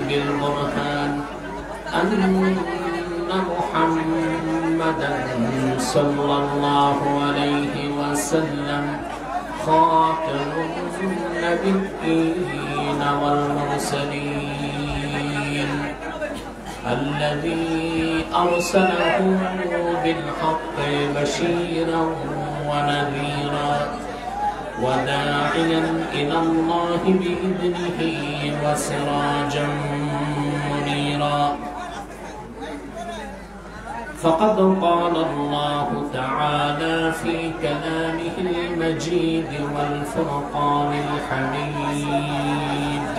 بالبرهان أن محمدا صلى الله عليه وسلم خاتم النبيين والمرسلين الذي أرسله بالحق بشيرا ونذيرا وداعيا إلى الله بإذنه وسراجا منيرا. فقد قال الله تعالى في كلامه المجيد والفرقان الحميد: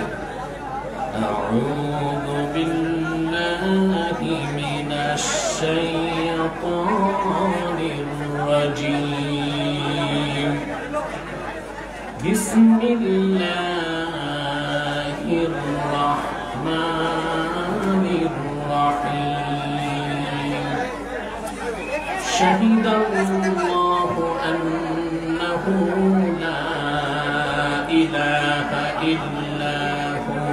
أعوذ بالله من الشيطان الرجيم. بسم الله الرحمن الرحيم. شهد الله أنه لا إله إلا هو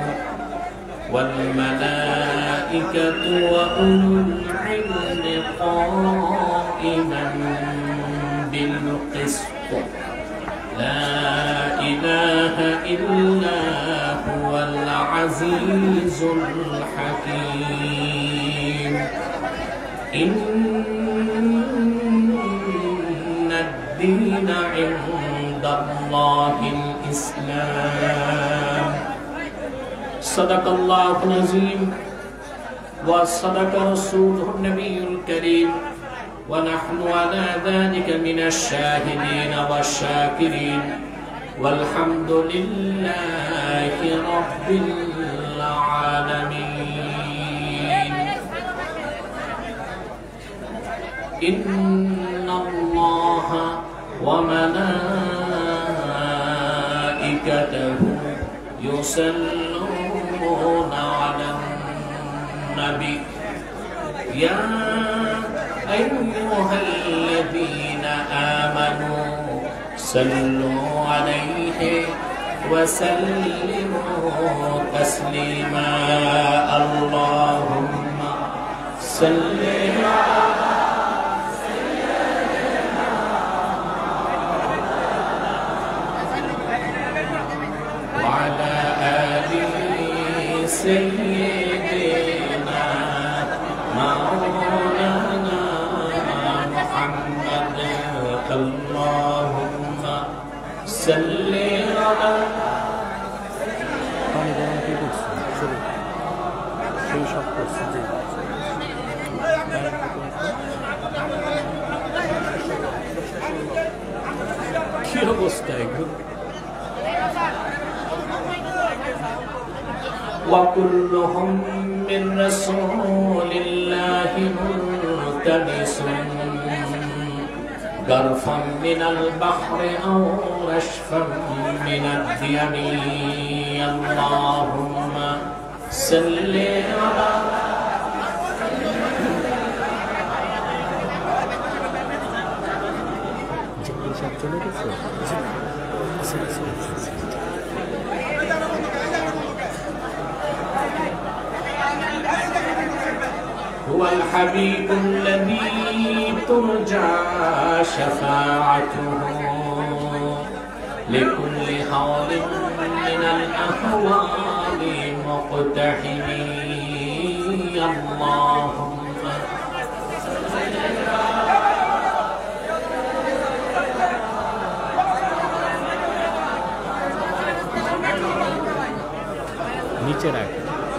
والملائكة وأولو العلم قائما بالقسط لا إله إلا هو العزيز الحكيم. إن الدين عند الله الإسلام. صدق الله العظيم وصدق رسوله النبي الكريم ونحن على ذلك من الشاهدين والشاكرين والحمد لله رب العالمين. إن الله وملائكته يصلون على النبي يا أيها الذين آمنوا صلوا عليه وسلموا تسليما. اللهم صل على سيدنا وعلى آل سيدنا مولانا محمد. اللهم صل على কি অবস্থা এগুলো। وكلهم من رسول الله ملتمس غرفا من البحر أو رشفا من الديم. اللهم صل على هو الحبيب الذي ترجى شفاعته لكل حال من الأهوال مقتحم. اللهم नीचे रख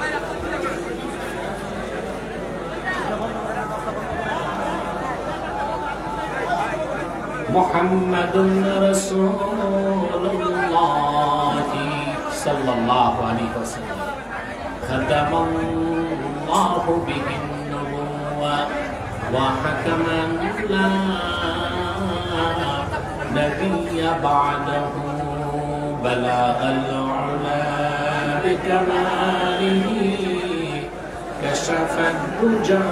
محمد رسول الله صلى الله عليه وسلم ختم الله به النبوة وحكما لا نبي بعده بلغ العلا بكماله كشف الدجى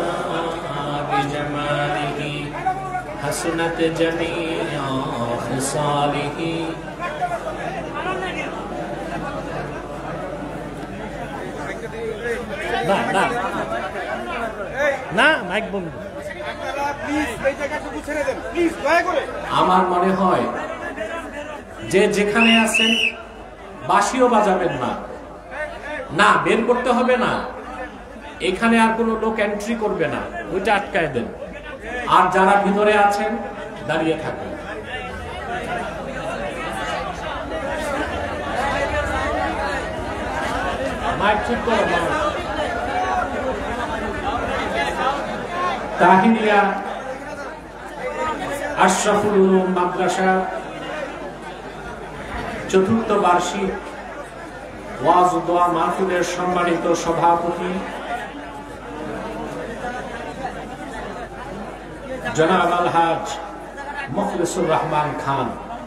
بجماله حسنت جميع خصاله না না না মাইক বন্ধ। আমার মনে হয় যে যেখানে আছেন বাঁশিও বাজাবেন না, না বের করতে হবে না, এখানে আর কোনো লোক এন্ট্রি করবে না, ওইটা আটকায় দেন। আর যারা ভিতরে আছেন দাঁড়িয়ে থাকুন। মাইক ঠিক করো। তাহিরিয়া আশরাফুল উলুম মাদ্রাসা চতুর্থ বার্ষিক ওয়াজ ও দোয়া মাহফিলের সম্মানিত সভাপতি জনাব আলহাজ মুখলিসুর রহমান খান,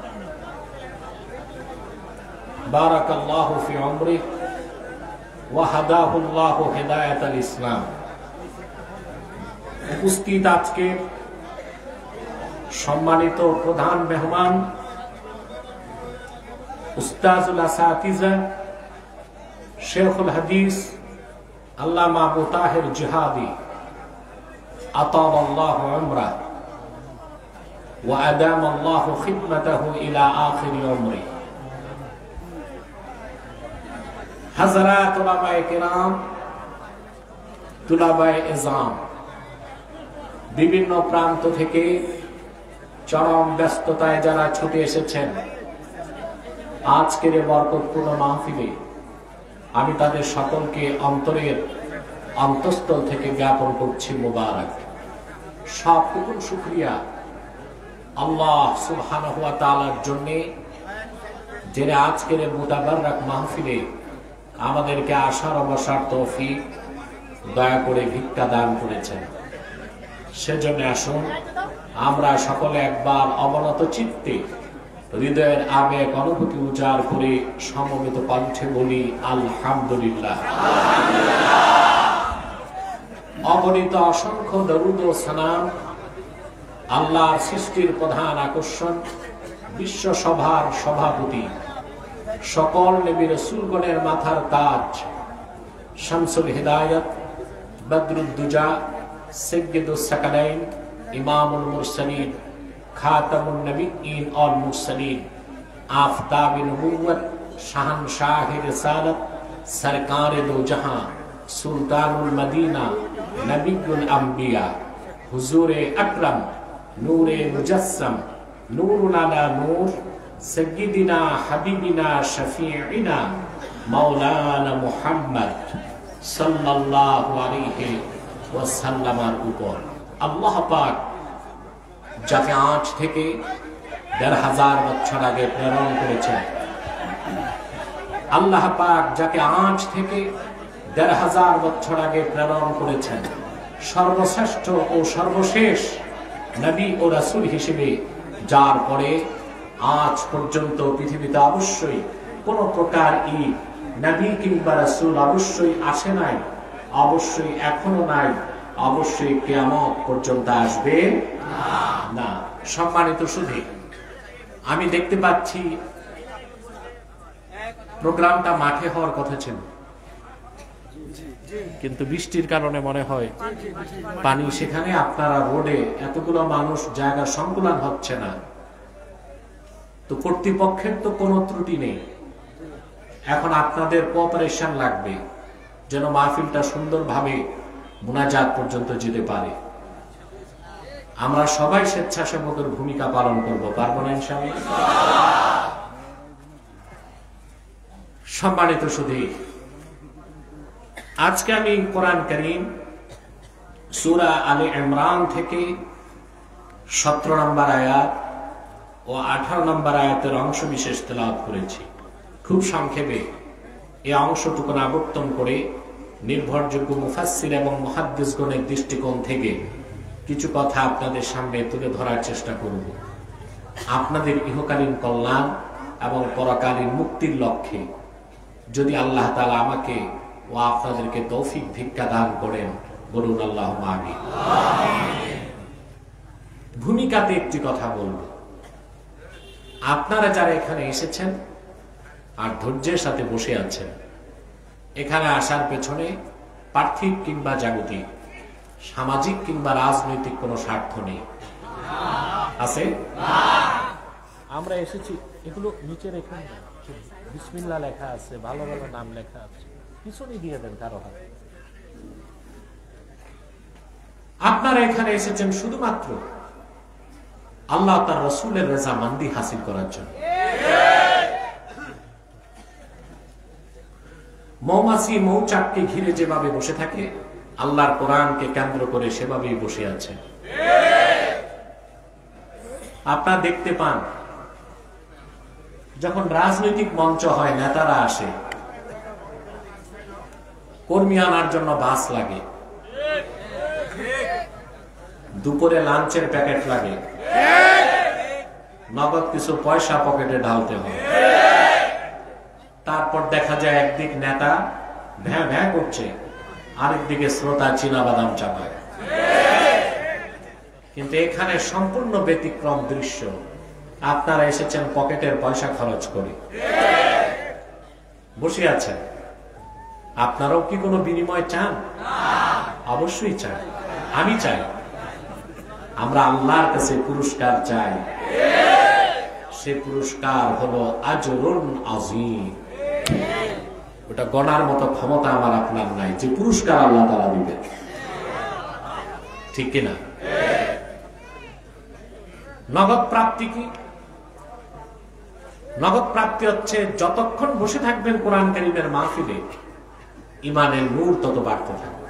বারাকাল্লাহু ফি উমরিহি ওয়া হাদাহুল্লাহু হিদায়াতাল ইসলাম। উপস্থিত আজকে সম্মানিত প্রধান মেহমান উস্তাজুল আসাতিজা শেখুল হাদিস আল্লামা আবু তাহের জিহাদি আতালাল্লাহু উমরাহ ওয়া আদামাল্লাহু খিদমাতাহু ইলা আখির উমরি। হযরত উলামায়ে কিরাম, তুলাবায়ে ইজাম, বিভিন্ন প্রান্ত থেকে চরম ব্যস্ততায় যারা ছুটে এসেছেন আজকের বরকতপূর্ণ মাহফিলে, আমি তাদের সকলকে অন্তরের অন্তঃস্থল থেকে জ্ঞাপন করছি মুবারক। সব টুকুন শুকরিয়া আল্লাহ সুবহানাহু ওয়া তাআলার জন্য, যিনি আজকের মুতাবাররক মাহফিলে আমাদেরকে আসার ও বসার তৌফিক দয়া করে ভিক্ষা দান করেছেন। সেজন্য আসুন আমরা সকলে একবার অবনত চিত্তে হৃদয়ের আবেগ অনুভূতি উজাড় করে সমবেত কণ্ঠে বলি আলহামদুলিল্লাহ। অগণিত অসংখ্য দরুদ ও সালাম আল্লাহর সৃষ্টির প্রধান আকর্ষণ, বিশ্ব সভার সভাপতি, সকল নবী রাসূলগণের মাথার তাজ, শামসুল হিদায়াত, বদরুদ্দুজা, সাইয়্যিদুস সাকালাইন, ইমামুল মুরসালিন, খাতামুন নবিয়্যিন ওয়াল মুরসালিন, আফতাবে নবুওয়াত, শাহনশাহে রিসালাত, সরকারে দো জাহান, সুলতানুল মদিনা, নবিয়ুল আম্বিয়া, হুজুরে আকরাম, নূরে মুজাসসাম, নূরুন আলা নূর, সাইয়্যিদিনা হাবিবিনা শফিঈনা মাওলানা মুহাম্মদ সাল্লাল্লাহু আলাইহি ওয়াসাল্লামের উপর আল্লাহ পাক যাকে আজ থেকে ১৫০০ বছর আগে প্রেরণ করেছেন, আল্লাহ পাক যাকে আজ থেকে ১৫০০ বছর আগে প্রেরণ করেছেন, সর্বশ্রেষ্ঠ ও সর্বশেষ নবী ও রাসূল হিসেবে, যার পরে আজ পর্যন্ত পৃথিবীতে অবশ্যই কোন প্রকার ঈদ নবী কিংবা রাসূল অবশ্যই আসে নাই, অবশ্যই এখনো নাই, অবশ্যই কিয়ামত পর্যন্ত আসবে না। সম্মানিত সুধী, আমি দেখতে পাচ্ছি প্রোগ্রামটা মাঠে হওয়ার কথা ছিল, কিন্তু বৃষ্টির কারণে মনে হয় পানি সেখানে, আপনারা রোডে, এতগুলো মানুষ, জায়গা সংকুলান হচ্ছে না। তো কর্তৃপক্ষের তো কোনো ত্রুটি নেই, এখন আপনাদের কোঅপারেশন লাগবে যেন মাহফিলটা সুন্দরভাবে মুনাজাত পর্যন্ত যেতে পারে। আমরা সবাই স্বেচ্ছাসেবকের ভূমিকা পালন করব, পারবো না ইনশাআল্লাহ? সম্মানিত সুধী, আজকে আমি কোরআন কারীম সূরা আলে ইমরান থেকে ১৭ নম্বর আয়াত ও ১৮ নম্বর আয়াতের অংশ বিশেষ তেলাওয়াত করেছি। খুব সংক্ষেপে এই অংশটুকু আবর্তন করে নির্ভরযোগ্য মুফাসসির এবং মুহাদ্দিসগণের দৃষ্টিকোণ থেকে কিছু কথা আপনাদের সামনে তুলে ধরার চেষ্টা করব। আপনাদের ইহকালীন কল্যাণ এবং পরকালীন মুক্তির লক্ষ্যে যদি আল্লাহ তাআলা আমাকে ও আপনাদেরকে তৌফিক ভিক্ষা দান করেন, বলুন আল্লাহুম্মা আমিন। ভূমিকাতে একটি কথা বলবো। আপনারা যারা এখানে এসেছেন আর ধৈর্যের সাথে বসে আছেন, এখানে আসার পেছনে পার্থিব কিংবা জাগতিক, সামাজিক কিংবা রাজনৈতিক কোনো স্বার্থ নেই। আছে? আমরা এসেছি, এগুলো নিচে রেখে বিসমিল্লাহ লেখা আছে, ভালো ভালো নাম লেখা আছে, পিছনে দিয়ে দেন কারো হাতে। আপনারা এখানে এসেছেন শুধুমাত্র আল্লাহ তার রসুলের রেজামন্দি হাসিল করার জন্য। মৌমাছি মৌচাককে ঘিরে যেভাবে বসে থাকে, আল্লাহর কোরআনকে কেন্দ্র করে সেভাবেই বসে আছে। আপনারা দেখতে পান যখন রাজনৈতিক মঞ্চ হয়, নেতারা আসে, কর্মী আনার জন্য বাস লাগে, দুপুরে লাঞ্চের প্যাকেট লাগে, নগদ কিছু পয়সা পকেটে ঢালতে হয়। তারপর দেখা যায় একদিক নেতা ভ্যাঁ ভ্যাঁ করছে, আরেকদিকে শ্রোতা চীনাবাদাম চাপায়। কিন্তু এখানে সম্পূর্ণ ব্যতিক্রম দৃশ্য। আপনারা এসেছেন পকেটের পয়সা খরচ করে, বসে আছেন। আপনারাও কি কোনো বিনিময় চান? অবশ্যই চান, আমি চাই। আমরা আল্লাহর কাছে পুরস্কার চাই। সে পুরস্কার হলো আজরুন আযীম। ওটা গণার মতো ক্ষমতা আমার আপনার নাই, যে পুরস্কার আল্লাহ তাআলা দিবেন। ঠিক কিনা? নগদ প্রাপ্তি কি? নগদ প্রাপ্তি হচ্ছে যতক্ষণ বসে থাকবেন কোরআন কারীমের মাহফিলে, ঈমানের নূর তত বাড়তে থাকবে।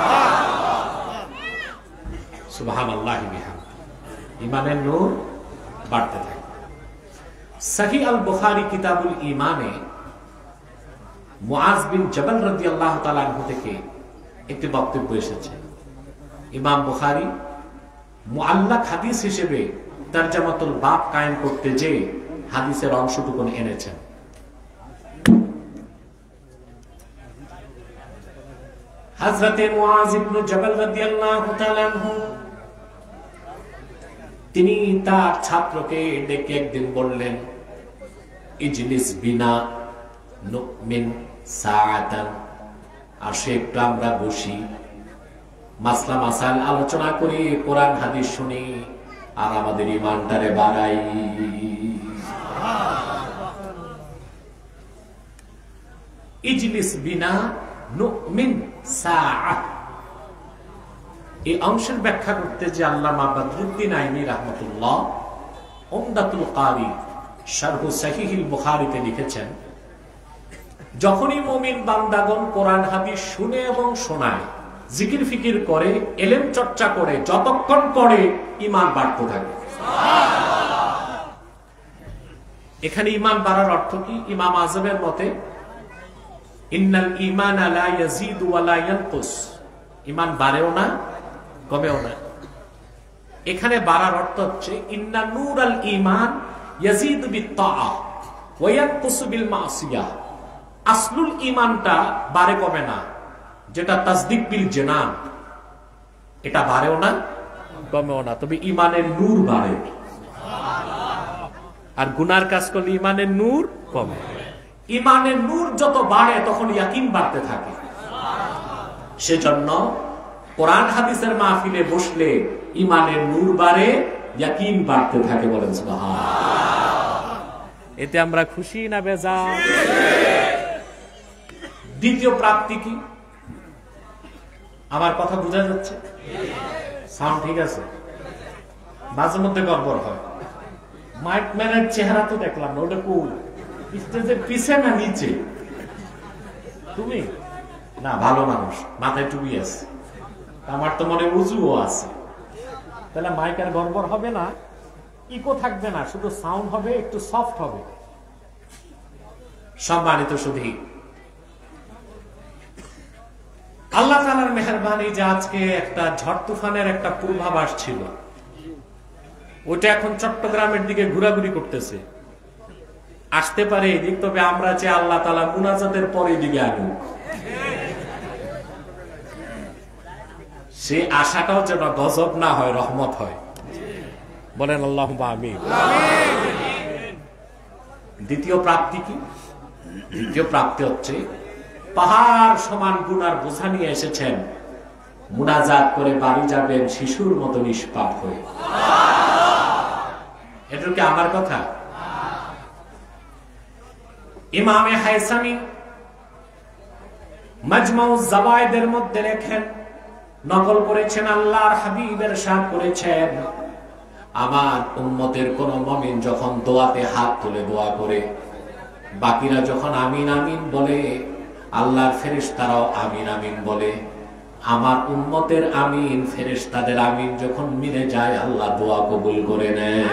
সুবহানাল্লাহি বিহামদিহি। ঈমানের নূর বাড়তে থাকবে। সহিহ আল বুখারী কিতাবুল ঈমানে মুআজ বিন জাবাল রাদিয়াল্লাহু তাআলা আনহু থেকে একটি বক্তব্য এসেছে। ইমাম বুখারী মুআল্লাক হাদিস হিসেবে তারজামাতুল বাব কায়েম করতে যে হাদিসের অংশটুকু এনেছেন। হযরতে মুআজ ইবনে জাবাল রাদিয়াল্লাহু তাআলা আনহু তিনি তার ছাত্রকে ডেকে একদিন বললেন, ইজলিস বিনা নুমিন সাআতান, আসে একটু আমরা বসি, মাসলা মাসাইল আলোচনা করি, কোরআন হাদিস শুনি, আর আমাদের ঈমানটারে বাড়াই। ইজলিস বিনা নুমিন সাআ, এই অংশের ব্যাখ্যা করতে যে আল্লামা বদরুদ্দিন আইনি রাহমাতুল্লাহ উমদাতুল কারি শারহু সহিহুল বুখারীতে লিখেছেন, যখনই মুমিন বান্দাগণ কোরআন হাদিস শুনে এবং শোনায়, জিকির ফিকির করে, ইলম চর্চা করে, যতক্ষণ করে ঈমান বাড়তে থাকে। এখানে ঈমান বাড়ার অর্থ কি? ইমাম আযমের মতে ইন্নাল ঈমানা লা ইয়াজিদু ওয়া লা ইয়ানকুস, ঈমান বাড়েও না কমেও না। এখানে বাড়ার অর্থ হচ্ছে ইন্না নূরাল ঈমান ইয়াজিদু বিত্তাআ ওয়া ইয়ানকুসু বিল মাসিয়াহ। আসলুল ঈমানটা বাড়ে কমে না, যেটা তাসদিক বিল জানান, এটা বাড়েও না কমেও না, তবে ঈমানের নূর বাড়ে। আর গুনার কাজ করলে ঈমানের নূর কমে। ঈমানের নূর যত বাড়ে তখন ইয়াকিন বাড়তে থাকে। সেজন্য কোরআন হাদিসের মাহফিলে বসলে ঈমানের নূর বাড়ে, ইয়াকিন বাড়তে থাকে। বলেন সুবহানাল্লাহ। এতে আমরা খুশি না বেজার? দ্বিতীয় প্রাপ্তি কি? আমার কথা বোঝা যাচ্ছে? সাউন্ড ঠিক আছে? মাঝে মধ্যে গড়বড় হয়। মাইক ম্যানের চেহারা তো দেখলাম না, ওটা কোন স্টেজের পিছে না নিচে? তুমি না, ভালো মানুষ, মাথায় টুপি আছে, আমার তো মনে উজুও আছে। তাহলে মাইক আর গড়বড় হবে না, ইকো থাকবে না, শুধু সাউন্ড হবে, একটু সফট হবে। সম্মানিত সুধী, আল্লাহ তাআলার মেহেরবানি যে আজকে একটা ঝড় তুফানের একটা পূর্বাভাস ছিল, ওটা এখন চট্টগ্রামের দিকে ঘোরাঘুরি করতেছে। আসতে পারে এদিক, তবে আমরা চাই আল্লাহ তাআলা মুনাজাতের পরে দিকে আনুক। সে আশাটাও যেন গজব না হয়, রহমত হয়। বলেন আল্লাহুম্মা আমিন। দ্বিতীয় প্রাপ্তি কি? দ্বিতীয় প্রাপ্তি হচ্ছে পাহাড় সমান গুনার বোঝা নিয়ে এসেছেন, মুনাজাত করে বাড়ি যাবেন শিশুর মতো নিষ্পাপ হয়ে। এটা কি আমার কথা? ইমামে হায়সামি মাজমাউজ জাওয়ায়েদের মধ্যে লেখেন, নকল করেছেন, আল্লাহর হাবিব ইরশাদ করেছেন, আমার উম্মতের কোন মুমিন যখন দোয়াতে হাত তুলে দোয়া করে, বাকিরা যখন আমিন আমিন বলে, আল্লাহর ফেরেশতারাও আমিন আমিন বলে, আমার উম্মতের আমিন ফেরেশতাদের আমিন যখন মিলে যায়, আল্লাহ দোয়া কবুল করে নেয়।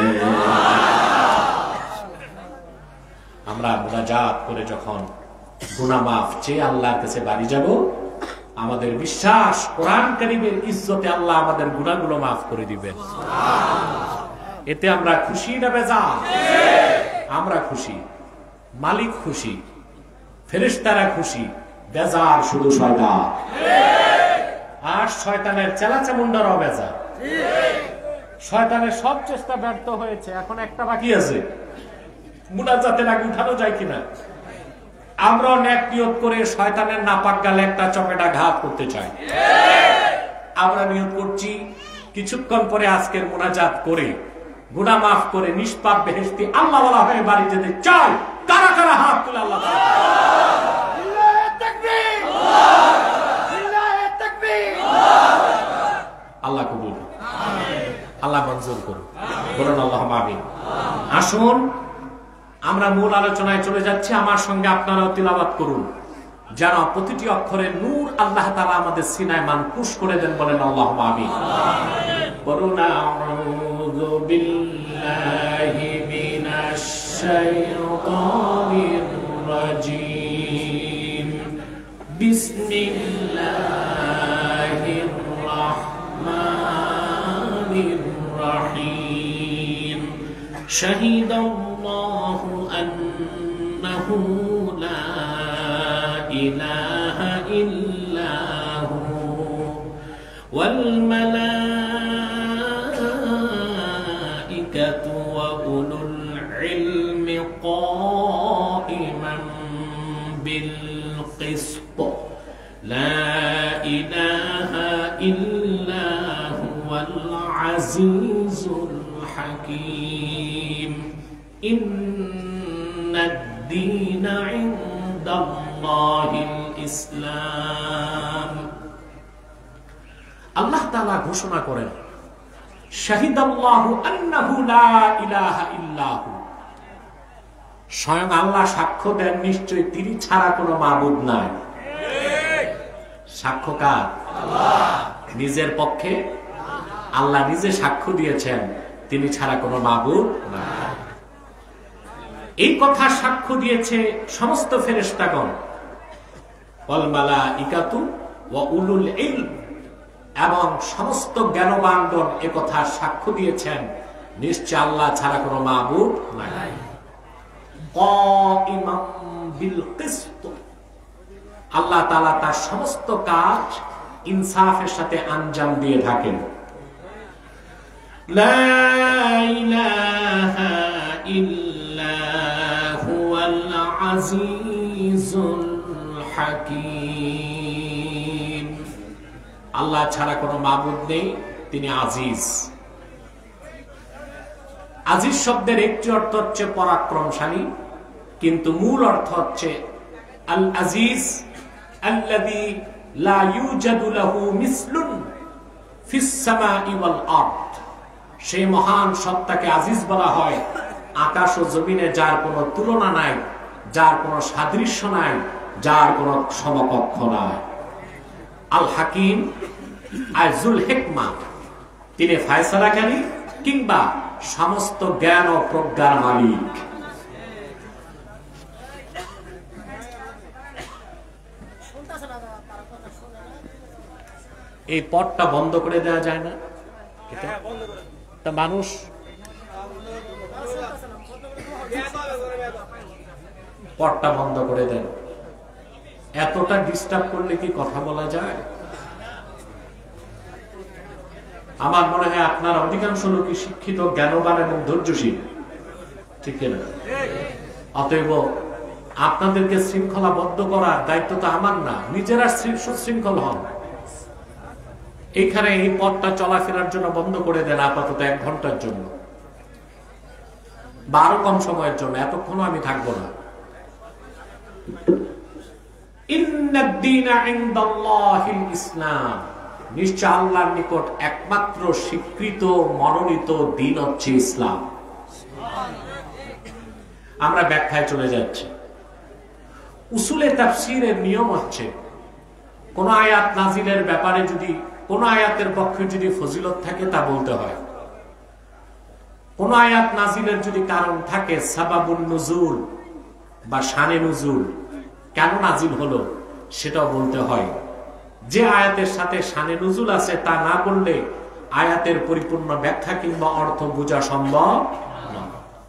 আমরা মুনাজাত করে যখন গুনাহ মাফ চেয়ে আল্লাহর কাছে বাড়ি যাব, আমাদের বিশ্বাস কোরআন কারীমের ইজ্জতে আল্লাহ আমাদের গুনাহগুলো মাফ করে দিবেন। এতে আমরা খুশি না বেজার? আমরা খুশি, মালিক খুশি, ফেরেশতারা খুশি, বেজার শুধু শয়তান। আর শয়তানের চেলাচামুন্ডারও বেজার। শয়তানের সব চেষ্টা ব্যর্থ হয়েছে, এখন একটা বাকি আছে, মুনাজাতের আগে উঠানো যায় কিনা। আমরা নেক নিয়ত করে শয়তানের নাপাক গালে একটা চপেটা ঘাত করতে চাই। আমরা নিয়ত করছি কিছুক্ষণ পরে আজকের মুনাজাত করে গুনাহ মাফ করে নিষ্পাপ বেহেশতি আল্লাহ ওয়ালা হয়ে বাড়ি যেতে চাই। কারা কারা হাত তুলে আল্লাহ আল্লাহ কবুল, আল্লাহ মঞ্জুর করুন, বলুন আল্লাহুম্মা আমিন। আসুন আমরা মূল আলোচনায় চলে যাচ্ছি। আমার সঙ্গে আপনারাও তিলাওয়াত করুন, যেন প্রতিটি অক্ষরে নূর আল্লাহ তাআলা আমাদের সিনায় মানকুশ করে দেন। বলেন আল্লাহুম্মা আমিন। বলুন আউযু বিল্লাহি মিনাশ শাইতানির রাজীম। বিসমিল্লাহির রাহমানির রাহিম। শাহিদাল্লাহু আন্নাহু লা ইলাহা ইল্লা হু ওয়াল মালাইকাতু ওয়া উলুল ইলমি কাইমান বিল কিসত লা ইলাহা ইল্লা হুয়াল আজিজুল হাকীম। ইন্নাদ-দীনা ইনদাল্লাহিল ইসলাম। আল্লাহ তাআলা ঘোষণা করেন, শাহিদাল্লাহু আন্নাহু লা ইলাহা ইল্লাহু। স্বয়ং আল্লাহ সাক্ষ্য দেন, নিশ্চয় তিনি ছাড়া কোনো মাবুদ নাই। সাক্ষ্য কার? আল্লাহ। নিজের পক্ষে আল্লাহ নিজে সাক্ষ্য দিয়েছেন, তিনি ছাড়া কোনো মাবুদ নাই। এই কথা সাক্ষ্য দিয়েছে সমস্ত ফেরেশতাগণ, ওয়াল মালাইকাতু ওয়া উলুল ইলম, এবং সমস্ত জ্ঞানবানগণ এ কথা সাক্ষ্য দিয়েছেন, নিশ্চয় আল্লাহ ছাড়া কোনো মাবুদ নাই। কাইমান বিল কিসত, আল্লাহ তাআলা তার সমস্ত কাজ ইনসাফের সাথে আঞ্জাম দিয়ে থাকেন। লা ইলাহা ইল্লা হুয়াল আজিজুল হাকীম। আল্লাহ ছাড়া কোনো মাবুদ নেই, তিনি আজিজ। আজিজ শব্দের একটি অর্থ হচ্ছে পরাক্রমশালী, কিন্তু মূল অর্থ হচ্ছে আল আজিজ আল্লাযী লা ইউজাদু লাহু মিসলুন ফিস সামাই ওয়াল আরদ। সেই মহান সত্তাকে আজিজ বলা হয়, আকাশ ও জমিনে যার কোনো তুলনা নাই, যার কোনো সাদৃশ্য নাই, যার কোনো সমকক্ষ নাই। আল হাকিম আযুল হিকমা, তিনি ফয়সালাকারী কিংবা সমস্ত জ্ঞান ও প্রজ্ঞার মালিক। এই পথটা বন্ধ করে দেওয়া যায় না? তা মানুষ পথটা বন্ধ করে দেন। এতটা ডিস্টার্ব করলে কি কথা বলা যায়? আমার মনে হয় আপনার অধিকাংশ লোকই শিক্ষিত, জ্ঞানবান এবং ধৈর্যশীল, ঠিক না? অতএব আপনাদেরকে শৃঙ্খলাবদ্ধ করার দায়িত্ব তো আমার না, নিজেরা সুশৃঙ্খল হন। এইখানে এই পথটা চলাফেরার জন্য বন্ধ করে দেন আপাতত 1 ঘন্টার জন্য বা আরো কম সময়ের জন্য, এতক্ষণও আমি থাকবো না। ইসলাম, নিশ্চয় আল্লাহর নিকট একমাত্র স্বীকৃত মনোনীত দিন হচ্ছে ইসলাম। আমরা ব্যাখ্যায় চলে যাচ্ছি। উসুলে তাফসীরের নিয়ম হচ্ছে, কোন আয়াত নাজিলের ব্যাপারে যদি কোন আয়াতের পক্ষে যদি ফজিলত থাকে তা বলতে হয়। কোন আয়াত নাজিলের যদি কারণ থাকে, সাবাবুন নুজুল বা শানে নুজুল, কেন নাজিল হলো সেটাও বলতে হয়। যে আয়াতের সাথে শানে নুজুল আছে তা না বললে আয়াতের পরিপূর্ণ ব্যাখ্যা কিংবা অর্থ বোঝা সম্ভব না।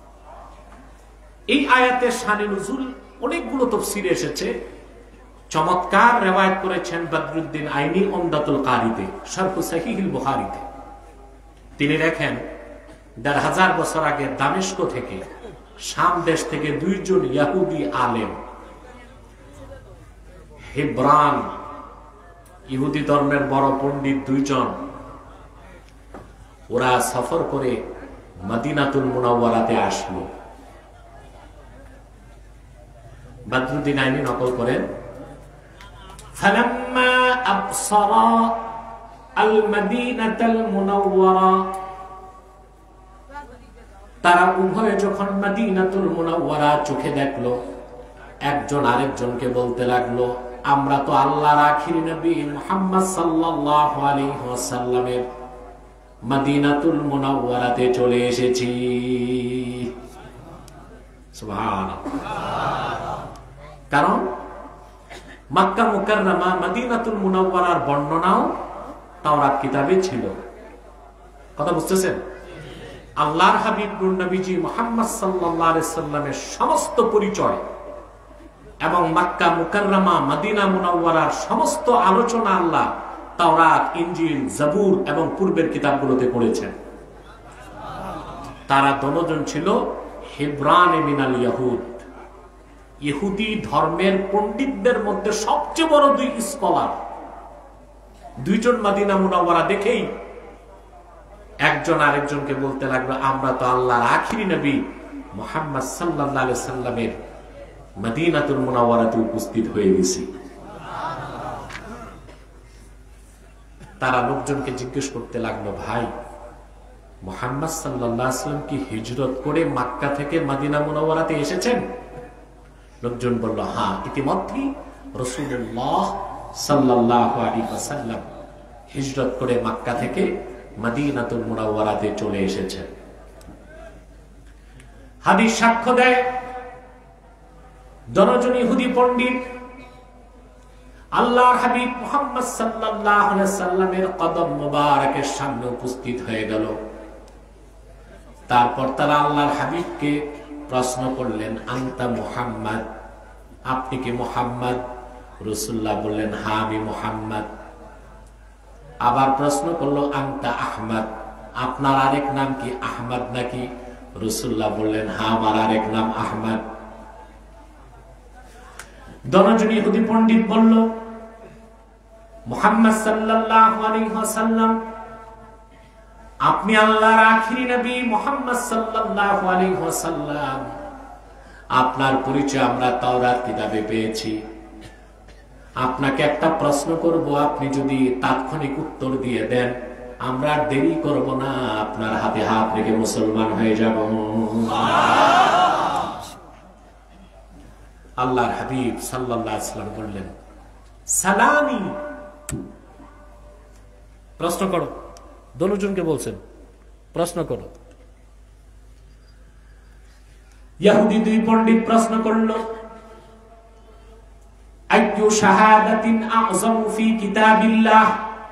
এই আয়াতের শানে নুজুল অনেকগুলো তাফসীরে এসেছে। চমৎকার রিওয়ায়াত করেছেন বদরুদ্দিন আইনি উমদাতুল কারিতে, শরহ সহিহুল বুখারীতে। তিনি লেখেন, ১৫০০ বছর আগে দামেস্ক থেকে, শাম দেশ থেকে 2 জন ইহুদি আলেম, হিব্রান ইহুদি ধর্মের বড় পণ্ডিত 2 জন, ওরা সফর করে মদিনাতুল মুনাওয়ারাতে আসলো। বদরুদ্দিন আইনি নকল করেন, فلما أبصر المدينة المنورة, তারা উভয়ে যখন মদিনাতুল মুনাওয়ারা চোখে দেখলো, একজন আরেকজনকে বলতে লাগলো, আমরা তো আল্লাহর আখিরি নবী মুহাম্মদ সাল্লাল্লাহু আলাইহি ওয়াসাল্লামের মদিনাতুল মুনাওয়ারাতে চলে এসেছি। সুবহানাল্লাহ। কারণ মক্কা মুকাররমা মদিনাতুল মুনাওয়ারার বর্ণনাও তাওরাত কিতাবে ছিল। কথা বুঝতেছেন? আল্লাহর হাবিব নবীজি মুহাম্মদ সাল্লাল্লাহু আলাইহি সাল্লামের সমস্ত পরিচয় এবং মক্কা মুকাররমা মদিনা মুনাওয়ারার সমস্ত আলোচনা আল্লাহ তাওরাত, ইনজিল, জাবুর এবং পূর্বের কিতাবগুলোতে পড়েছেন। তারা দুজন ছিল হিব্রান মিনাল ইয়াহুদ, ইহুদি ধর্মের পণ্ডিতদের মধ্যে সবচেয়ে বড় 2 স্কলার। 2 জন মদিনা মুনাওয়ারা দেখেই একজন আরেকজনকে বলতে লাগলো, আমরা তো আল্লাহর আখিরি নবী মুহাম্মদ সাল্লাল্লাহু আলাইহি সাল্লামের মদিনাতুল মুনাওয়ারাতে উপস্থিত হয়ে গেছি। তারা লোকজনকে জিজ্ঞেস করতে লাগলো, ভাই, মুহাম্মদ সাল্লাল্লাহু আলাইহি সাল্লাম কি হিজরত করে মক্কা থেকে মদিনা মুনাওয়ারাতে এসেছেন? লোকজন বলল, হ্যাঁ, ইতিমধ্যেই রাসূলুল্লাহ সাল্লাল্লাহু আলাইহি ওয়াসাল্লাম হিজরত করে মক্কা থেকে মদিনাতুল মুনাওয়ারাতে চলে এসেছেন। হাদিস সাক্ষ্য দেয়, দনজন ইহুদি পণ্ডিত আল্লাহর হাবিব মুহাম্মদ সাল্লাল্লাহু আলাইহি সাল্লামের কদম মোবারকের সামনে উপস্থিত হয়ে গেল। তারপর তারা আল্লাহর হাবিবকে প্রশ্ন করলেন, আনতা মুহাম্মদ, আপনি কি মুহাম্মদ? রাসূলুল্লাহ বললেন, হ্যাঁ, আমি মুহাম্মদ। আবার প্রশ্ন করলো, আনতা আহমদ, আপনার আরেক নাম কি আহমদ নাকি? রাসূলুল্লাহ বললেন, হ্যাঁ, আমার আরেক নাম আহমদ। দনজন ইহুদি পণ্ডিত বলল, মুহাম্মদ সাল্লাল্লাহু আলাইহি ওয়াসাল্লাম, আপনি আল্লাহর আখিরি নবী মুহাম্মদ সাল্লাল্লাহু আলাইহি ওয়াসাল্লাম, আপনার পরিচয় আমরা তাওরাত কিতাবে পেয়েছি। আপনাকে একটা প্রশ্ন করব, আপনি যদি তাৎক্ষণিক উত্তর দিয়ে দেন, আমরা দেরি করব না, আপনার হাতে হাত রেখে মুসলমান হয়ে যাব। আল্লাহর হাবিব সাল্লাল্লাহু আলাইহি ওয়াসাল্লাম বললেন, সালামি, প্রশ্ন করো। দনজনকে বলছেন, প্রশ্ন করো। ইহুদি 2 পণ্ডিত প্রশ্ন করল, আইয়ু শাহাদাতিন আযযামু ফি কিতাবিল্লাহ,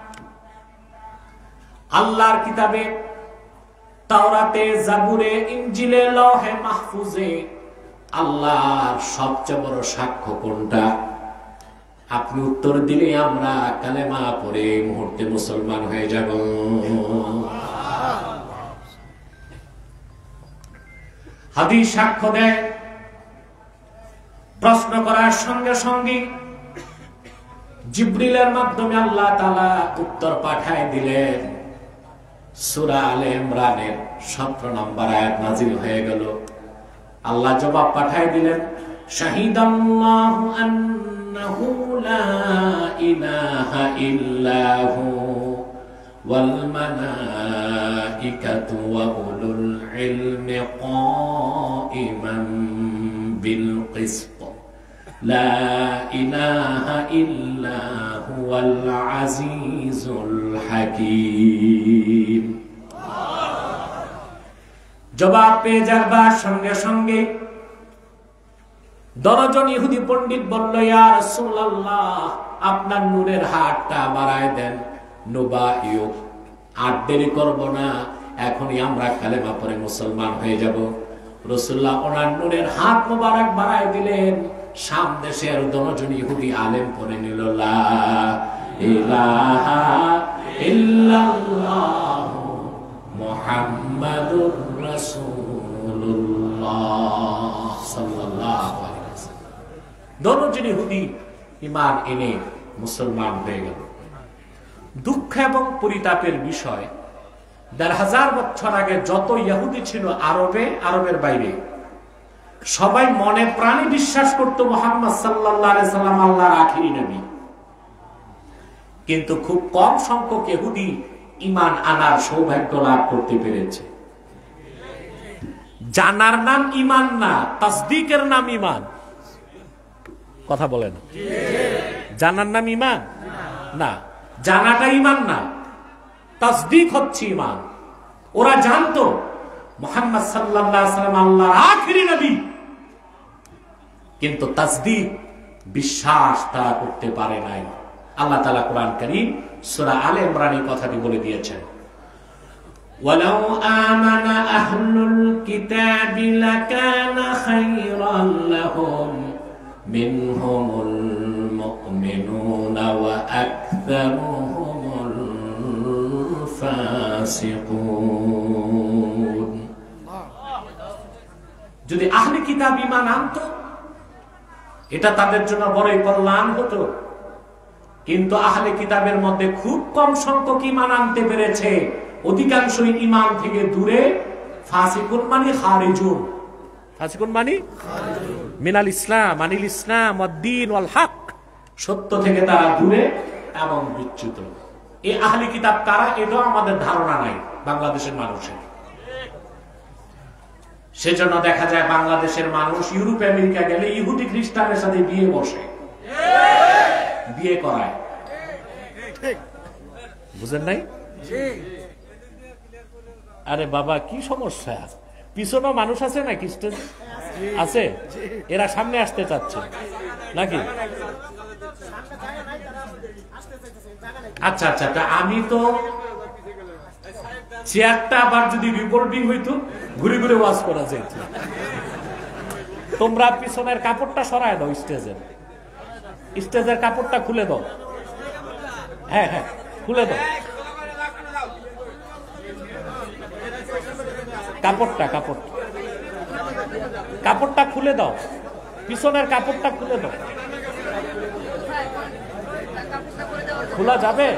আল্লাহর কিতাবে তাওরাতে, জাবুরে, ইনজিলে, লৌহে মাহফুজে আল্লাহর সবচেয়ে বড় সাক্ষ্য কোনটা? আপনি উত্তর দিলে আমরা কালেমা পড়ে মুহূর্তে মুসলমান হয়ে যাব। হাদিস সাক্ষ্য দেয়, প্রশ্ন করার সঙ্গে সঙ্গে জিবরিলের মাধ্যমে আল্লাহ তাআলা উত্তর পাঠায় দিলেন। সূরা আলে ইমরানের 17 নম্বর আয়াত নাযিল হয়ে গেল। আল্লাহ জবাব পাঠায় দিলেন, শাহিদাল্লাহু আন্নাহু লা ইলাহা ইল্লাহু ওয়াল মালাইকাতু ওয়া উলুল ইলমি কাইমান বিল কিসত লা ইলাহা ইল্লা হুয়াল আজিজুল হাকীম। জবাব পেয়ে যাবার সঙ্গে সঙ্গে দশজন ইহুদি পণ্ডিত বলল, ইয়া রাসূলুল্লাহ, আপনার নূরের হাতটা বাড়ায় দেন, নুবাইয়ু, আর দেরি করব না, এখনই আমরা কালেমা পড়ে মুসলমান হয়ে যাব। রাসূলুল্লাহ ওনার নূরের হাত মোবারক বাড়ায় দিলেন। শাম দেশের দশজন ইহুদি আলেম পড়ে নিল, লা ইলাহা ইল্লাল্লাহ মুহাম্মাদুর রাসূলুল্লাহ সাল্লাল্লাহু আলাইহি ওয়াসাল্লাম। দশজন ইহুদি ঈমান এনে মুসলমান হয়ে গেল। দুঃখ এবং পরিতাপের বিষয়, ১৫০০ বছর আগে যত ইহুদি ছিল আরবে, আরবের বাইরে, সবাই মনে প্রাণে বিশ্বাস করত মুহাম্মদ সাল্লাল্লাহু আলাইহি সাল্লাম আল্লাহর আখিরি নবী। কিন্তু খুব কম সংখ্যক ইহুদি ঈমান আনার সৌভাগ্য লাভ করতে পেরেছে। জানার নাম ঈমান না, তাসদীকের নাম ঈমান। কথা বলেন, জানার নাম ঈমান না, জানাটা ঈমান না, তাসদীক হচ্ছে ঈমান। ওরা জানতো মুহাম্মদ সাল্লাল্লাহু আলাইহি সাল্লাম আল্লাহর আখিরি নবী, কিন্তু তাসদীক, বিশ্বাস তারা করতে পারে নাই। আল্লাহ তাআলা কোরআন কারীম সূরা আলে ইমরানের কথাটি বলে দিয়েছেন, ওয়ালাউ আমানা আহলুল কিতাবি লাকানা খায়রান লাহুম মিনহুমুল মুমিনুনা ওয়া আকসারুহুমুল ফাসিকুন। যদি আহলে কিতাব ঈমান আনতো, এটা তাদের জন্য বড়ই কল্যাণ হতো। কিন্তু আহলে কিতাবের মধ্যে খুব কম সংখ্যক ঈমান আনতে পেরেছে, অধিকাংশই ঈমান থেকে দূরে। ফাসিকুন মানে খারিজুন, ফাসিকুন মানে মিনাল ইসলাম, আনিল ইসলাম ওয়াদ দ্বীন ওয়াল হক, সত্য থেকে তারা দূরে এবং বিচ্যুত। এই আহলে কিতাব কারা, এটাও আমাদের ধারণা নাই বাংলাদেশের মানুষের। সেজন্য দেখা যায় বাংলাদেশের মানুষ ইউরোপ আমেরিকা গেলে ইহুদি খ্রিস্টানের সাথে বিয়ে বসে, বিয়ে করায়। বুঝেন নাই? আরে বাবা, কি সমস্যা? পিছনে মানুষ আছে না খ্রিস্টান আছে, এরা সামনে আসতে চাচ্ছে নাকি? আচ্ছা আচ্ছা, আমি তো চেয়ারটা আবার যদি রিভলভিং হইতো ঘুরে ঘুরে ওয়াজ করা যেত। তোমরা পিছনের কাপড়টা সরায় দাও, স্টেজের কাপড়টা খুলে দাও। হ্যাঁ হ্যাঁ, খুলে দাও কাপড়টা খুলে দাও, পিছনের কাপড়টা খুলে দাও। খোলা যাবে?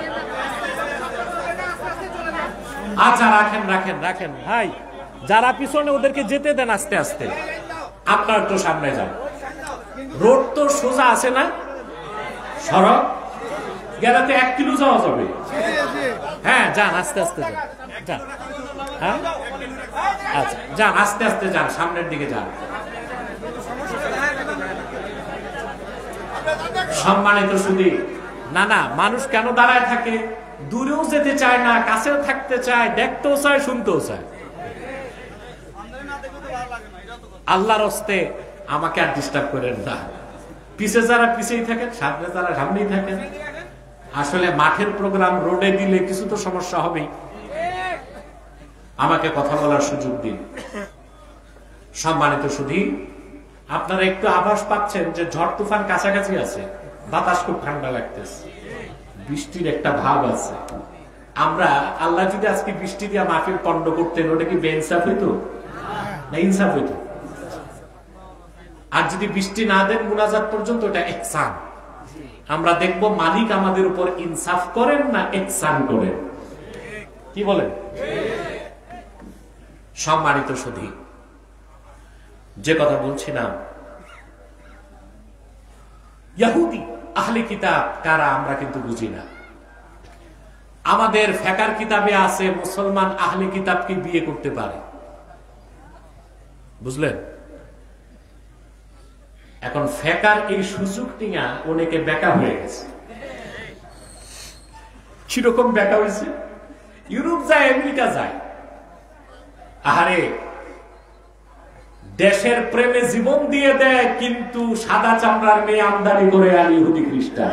আচ্ছা, রাখেন রাখেন রাখেন ভাই, যারা পিছনে ওদেরকে যেতে দেন আস্তে আস্তে। আপনার একটু সামনে যান, রোড তো সোজা আছে না, সড়ক গেলাতে 1 কিলো যাওয়া যাবে। হ্যাঁ, যান আস্তে আস্তে যান। হ্যাঁ আচ্ছা, যান আস্তে আস্তে যান, সামনের দিকে যান। সম্মানিত সুধী, না না, মানুষ কেন দাঁড়ায় থাকে? দূরেও যেতে চায় না, কাছেও থাকতে চায়, দেখতেও চায়, শুনতেও চায়। আল্লাহর হস্তে আমাকে আর ডিস্টার্ব করেন না। পিছে যারা পিছেই থাকেন, সামনে যারা সামনেই থাকেন। আসলে মাঠের প্রোগ্রাম রোডে দিলে কিছু তো সমস্যা হবেই। আমাকে কথা বলার সুযোগ দিন। সম্মানিত সুধী, আপনারা একটু আভাস পাচ্ছেন যে ঝড় তুফান কাছাকাছি আছে, বাতাস খুব ঠান্ডা লাগতেছে, বৃষ্টির একটা ভাব আছে। আমরা আল্লাহ যদি আজকে বৃষ্টি দিয়ে মাহফিল পণ্ড করতেন, ওটা কি বেইনসাফ হইতো না ইনসাফ হইতো? আর যদি বৃষ্টি না দেন মুনাজাত পর্যন্ত, এটা ইহসান। আমরা দেখব মালিক আমাদের উপর ইনসাফ করেন না ইহসান করেন। কি বলেন? সম্মানিত সুধী, যে কথা বলছিলাম, ইহুদি আহলে কিতাব কারা আমরা কিন্তু বুঝি না। আমাদের ফিকহের কিতাবে আছে মুসলমান আহলে কিতাবকে বিয়ে করতে পারে, বুঝলেন? এখন ফিকহের এই সুযোগ নিয়ে অনেকে বেকা হয়ে গেছে। কিরকম বেকা হয়েছে? ইউরোপ যায়, আমেরিকা যায়, আহারে দেশের প্রেমে জীবন দিয়ে দেয়, কিন্তু সাদা চামড়ার মেয়ে আমদানি করে আর ইহুদি খ্রিস্টান।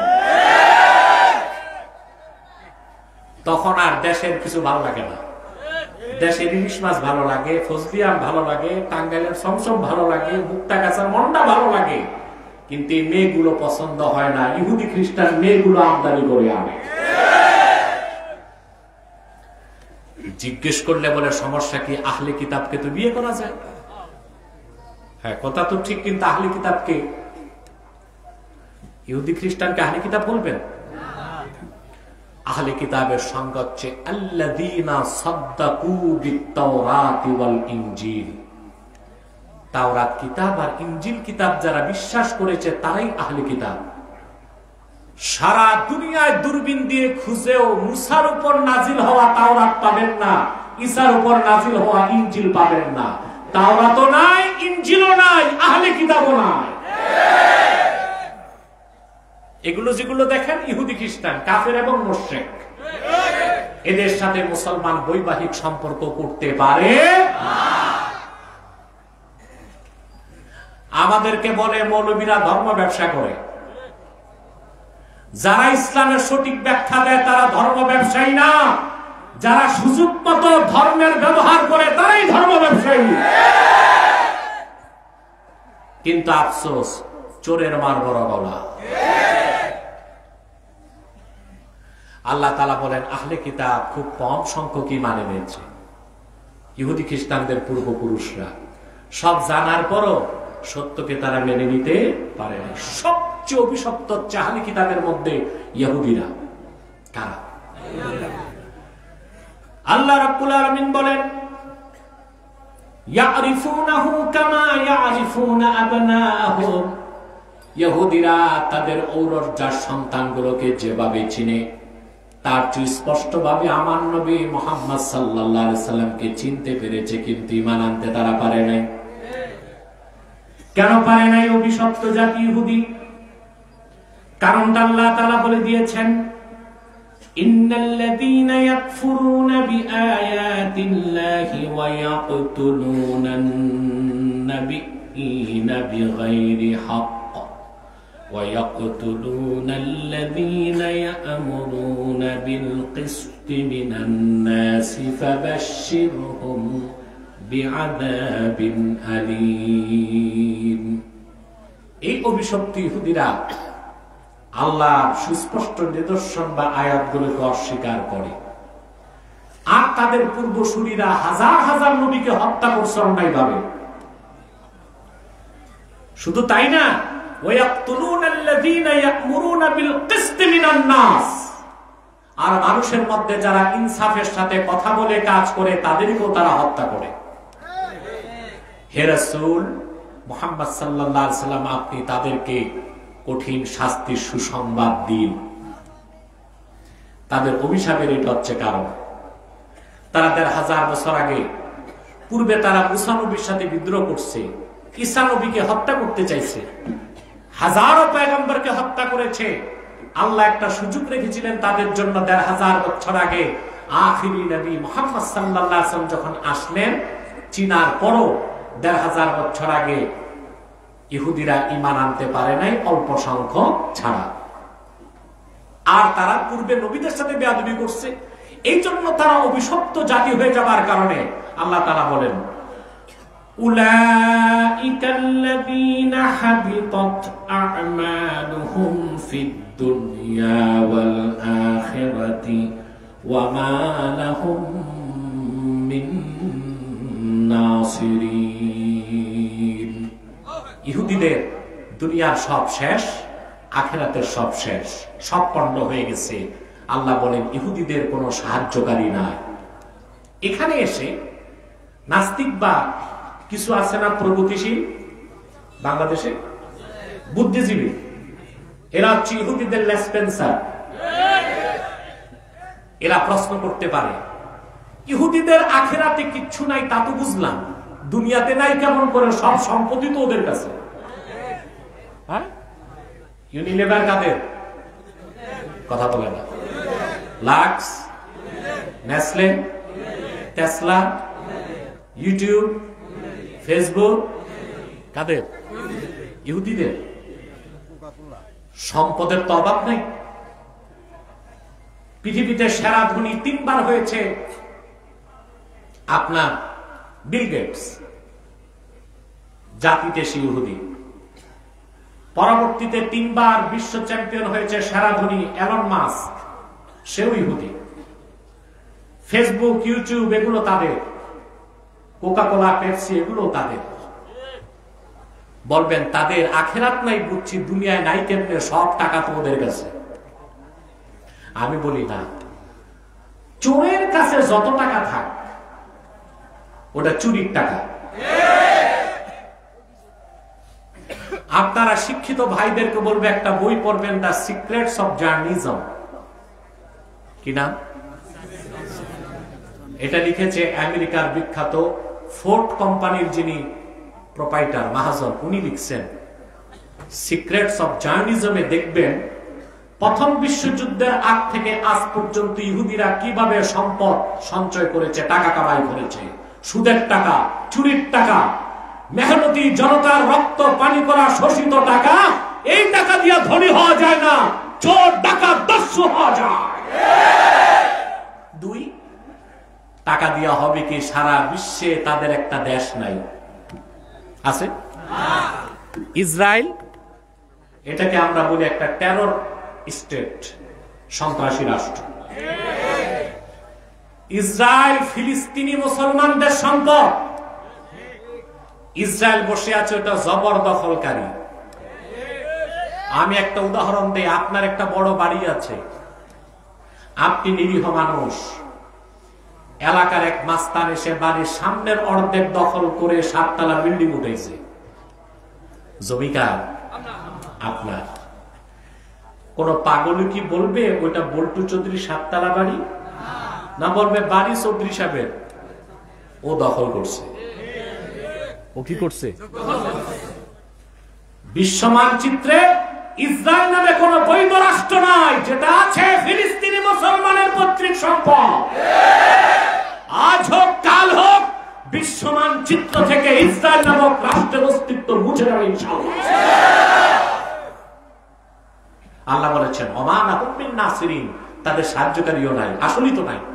তখন আর দেশের কিছু ভালো লাগে না। দেশের ইলিশ মাছ ভালো লাগে, ফজলিয়াম ভালো লাগে, টাঙ্গাইলের সমসম ভালো লাগে, মুক্তাগাছার মন্ডা ভালো লাগে, কিন্তু এই মেয়েগুলো পছন্দ হয় না। ইহুদি খ্রিস্টান মেয়েগুলো আমদানি করে আনে। জিজ্ঞেস করলে বলে সমস্যা কি? আহলে কিতাবকে তো বিয়ে করা যায়। হ্যাঁ, কথা তো ঠিক, কিন্তু আহলে কিতাবকে, ইহুদি খ্রিস্টানকে আহলে কিতাব বলবেন? আহলে কিতাবের সংজ্ঞা হচ্ছে আল্লাযীনা সাদ্দাকু বিত-তাওরাতি ওয়াল ইনজিল। তাওরাত কিতাব আর ইনজিল কিতাব যারা বিশ্বাস করেছে তারাই আহলে কিতাব। সারা দুনিয়ায় দূরবীন দিয়ে খুঁজেও মুসার উপর নাজিল হওয়া তাওরাত পাবেন না, ঈসার উপর নাজিল হওয়া ইনজিল পাবেন না। তাওরাতও নাই, ইনজিলও নাই, আহলে কিতাবও নাই। এগুলো যেগুলো দেখেন ইহুদি খ্রিস্টান, কাফের এবং মুশরিক, এদের সাথে মুসলমান বৈবাহিক সম্পর্ক করতে পারে না। আমাদেরকে বলে মৌলবীরা ধর্ম ব্যবসা করে। যারা ইসলামের সঠিক ব্যাখ্যা দেয় তারা ধর্ম ব্যবসায়ী না, যারা সুযোগ মতো ধর্মের ব্যবহার করে তারাই ধর্ম ব্যবসায়ী। কিন্তু আফসোস, চোরের মার বড় গলা। আল্লাহ তাআলা বলেন আহলে কিতাব খুব কম সংখ্যকই মানে নিয়েছে। ইহুদি খ্রিস্টানদের পূর্বপুরুষরা সব জানার পরও সত্যকে তারা মেনে নিতে পারে না। সবচেয়ে অভিশপ্ত আহলে কিতাবের মধ্যে ইহুদিরা। কারা? আল্লাহ রাব্বুল আলামিন বলেন ইয়ারিফুনাহু কামা ইয়ারিফুনা আবনাহুম। ইহুদিরা তাদের ঔরজার সন্তানগুলোকে যেভাবে চিনে তার চেয়ে স্পষ্টভাবে আমার নবী মুহাম্মদ সাল্লাল্লাহু আলাইহি সাল্লামকে চিনতে পেরেছে, কিন্তু ঈমান আনতে তারা পারে নাই। কেন পারে নাই? অভিশপ্ত জাতি ইহুদি। কারণটা আল্লাহ তাআলা বলে দিয়েছেন, ইন্নাল্লাযীনা ইয়াকফুরুনা বিআয়াতিল্লাহি ওয়া ইয়াকতুলুনান নাবিয়্যিনা বিগাইরি হক ওয়া ইয়াকতুলুনাল্লাযীনা ইয়া'মুরুনা বিল কিসতি মিনান নাসি ফাবাশশিরহুম বিআযাবিন আলীম। এই অভিশপ্ত ইহুদিরা আল্লাহর সুস্পষ্ট নিদর্শন বা আয়াতগুলোকে অস্বীকার করে, আর তাদের পূর্বসূরীরা হাজার হাজার নবীকে হত্যা করছে অন্যায়ভাবে। শুধু তাই না, ওয়ায়াকতুলুনাল্লাযীনা ইয়া'মুরুনা বিল কিসতি মিনান নাস, আর মানুষের মধ্যে যারা ইনসাফের সাথে কথা বলে কাজ করে তাদেরকেও তারা হত্যা করে। হে রাসূল মুহাম্মদ সাল্লাল্লাহু আলাইহি সাল্লাম, আপনি তাদেরকে কঠিন শাস্তির সুসংবাদ দিন। তাদের অভিশাপের এটা হচ্ছে কারণ। তারা ১৫০০ বছর আগে পূর্বে তারা মুসা নবীর সাথে বিদ্রোহ করছে, ঈসা নবীকে হত্যা করতে চাইছে, হাজারো পয়গম্বরকে হত্যা করেছে। আল্লাহ একটা সুযোগ রেখেছিলেন তাদের জন্য ১৫০০ বছর আগে। আখিরি নবী মুহাম্মদ সাল্লাল্লাহু আলাইহি ওয়াসাল্লাম যখন আসলেন, চিনার পরও ১৫০০ বছর আগে ইহুদিরা ঈমান আনতে পারে নাই, অল্প সংখ্যক ছাড়া। আর তারা পূর্বে নবীদের সাথে বেয়াদবি করছে, এই জন্য তারা অভিশপ্ত জাতি হয়ে যাবার কারণে আল্লাহ তাআলা বলেন উলাইকাল্লাযীনা হাবিতাত আ'মালুহুম ফিদ দুনিয়া ওয়াল আখিরাতি ওয়া মা লাহুম মিন নাসিরিন। ইহুদিদের দুনিয়ার সব শেষ, আখিরাতের সব শেষ, সব পণ্ড হয়ে গেছে। আল্লাহ বলেন ইহুদিদের কোনো সাহায্যকারী নাই। এখানে এসে নাস্তিক বা কিছু আছে না প্রগতিশীল বাংলাদেশে বুদ্ধিজীবী, এরা হচ্ছে ইহুদিদের লেসপেন্সার। এরা প্রশ্ন করতে পারে ইহুদিদের আখিরাতে কিচ্ছু নাই, তা তো বুঝলাম, দুনিয়াতে নাই কেমন করে? সব সম্পত্তি তো ওদের কাছে। হ্যাঁ, ইউনিলিভার কাদের? কথা বলে না। Lux, Nestle, Tesla, YouTube, Facebook কাদের? ইহুদিদের। সম্পদের তো অভাব নেই। পৃথিবীতে সেরা ধনী 3 বার হয়েছে আপনার বিল গেটস, জাতিতে সে ইহুদি। পরবর্তীতে 3 বার বিশ্ব চ্যাম্পিয়ন হয়েছে সেরা ধনী এলন মাস্ক, সেও ইহুদি। ফেসবুক, ইউটিউব এগুলো তাদের, কোকা কোলা, পেপসি এগুলো তাদের। বলবেন তাদের আখিরাত নাই, বুঝছি, দুনিয়ায় নাই কেমনে? সব টাকা তো ওদের কাছে। আমি বলি না, চোরের কাছে যত টাকা থাক ওটা চুরির টাকা। আপনারা শিক্ষিত ভাইদেরকে বলবে একটা বই পড়বেন, দ্য সিক্রেটস অফ জার্নিজম। কি নাম? এটা লিখেছে আমেরিকার বিখ্যাত ফোর্ড কোম্পানির যিনি প্রোপাইটার, মাহাজন, উনি লিখছেন সিক্রেটস অফ জার্নিজমে। দেখবেন প্রথম বিশ্বযুদ্ধের আগ থেকে আজ পর্যন্ত ইহুদিরা কিভাবে সম্পদ সঞ্চয় করেছে, টাকা কামাই করেছে। সুদের টাকা, চুরির টাকা, মেহনতি জনতার রক্ত পানি করা শোষিত টাকা। এই টাকা দিয়ে ধনী হওয়া যায় না, চোর ডাকাত দস্যু হওয়া যায়। 2, টাকা দিয়া হবে কি? সারা বিশ্বে তাদের একটা দেশ নাই, আছে ইসরায়েল। এটাকে আমরা বলি একটা টেরর স্টেট, সন্ত্রাসী রাষ্ট্র। ইসরায়েল ফিলিস্তিনি মুসলমানদের সম্পদ। ইসরায়েল বসে আছে ওটা জবরদখলকারী। আমি একটা উদাহরণ দিই, আপনার একটা বড় বাড়ি আছে, আপনি নিরীহ মানুষ, এলাকার এক মাস্তান এসে বাড়ির সামনের অর্ধেক দখল করে 7 তলা বিল্ডিং উঠেছে। জমিকার আপনার। কোন পাগল কি বলবে ওইটা বল্টু চৌধুরী 7 তলা বাড়ি? না, বলবে বাড়ি চৌধুরী সাহেবের, ও দখল করছে। ও কি করছে? বিশ্ব মানচিত্রে ইসরায়েল নামে কোন বৈধ রাষ্ট্র নাই, যেটা আছে ফিলিস্তিনি মুসলমানের পৈতৃক সম্পদ। আজ হোক কাল হোক বিশ্ব মানচিত্র থেকে ইসরায়েল নামক রাষ্ট্রের অস্তিত্ব মুছে যাবে ইনশাআল্লাহ। আল্লাহ বলেছেন ওমা লাহুম মিন নাসিরিন, তাদের সাহায্যকারীও নাই। আসলেই তো নাই।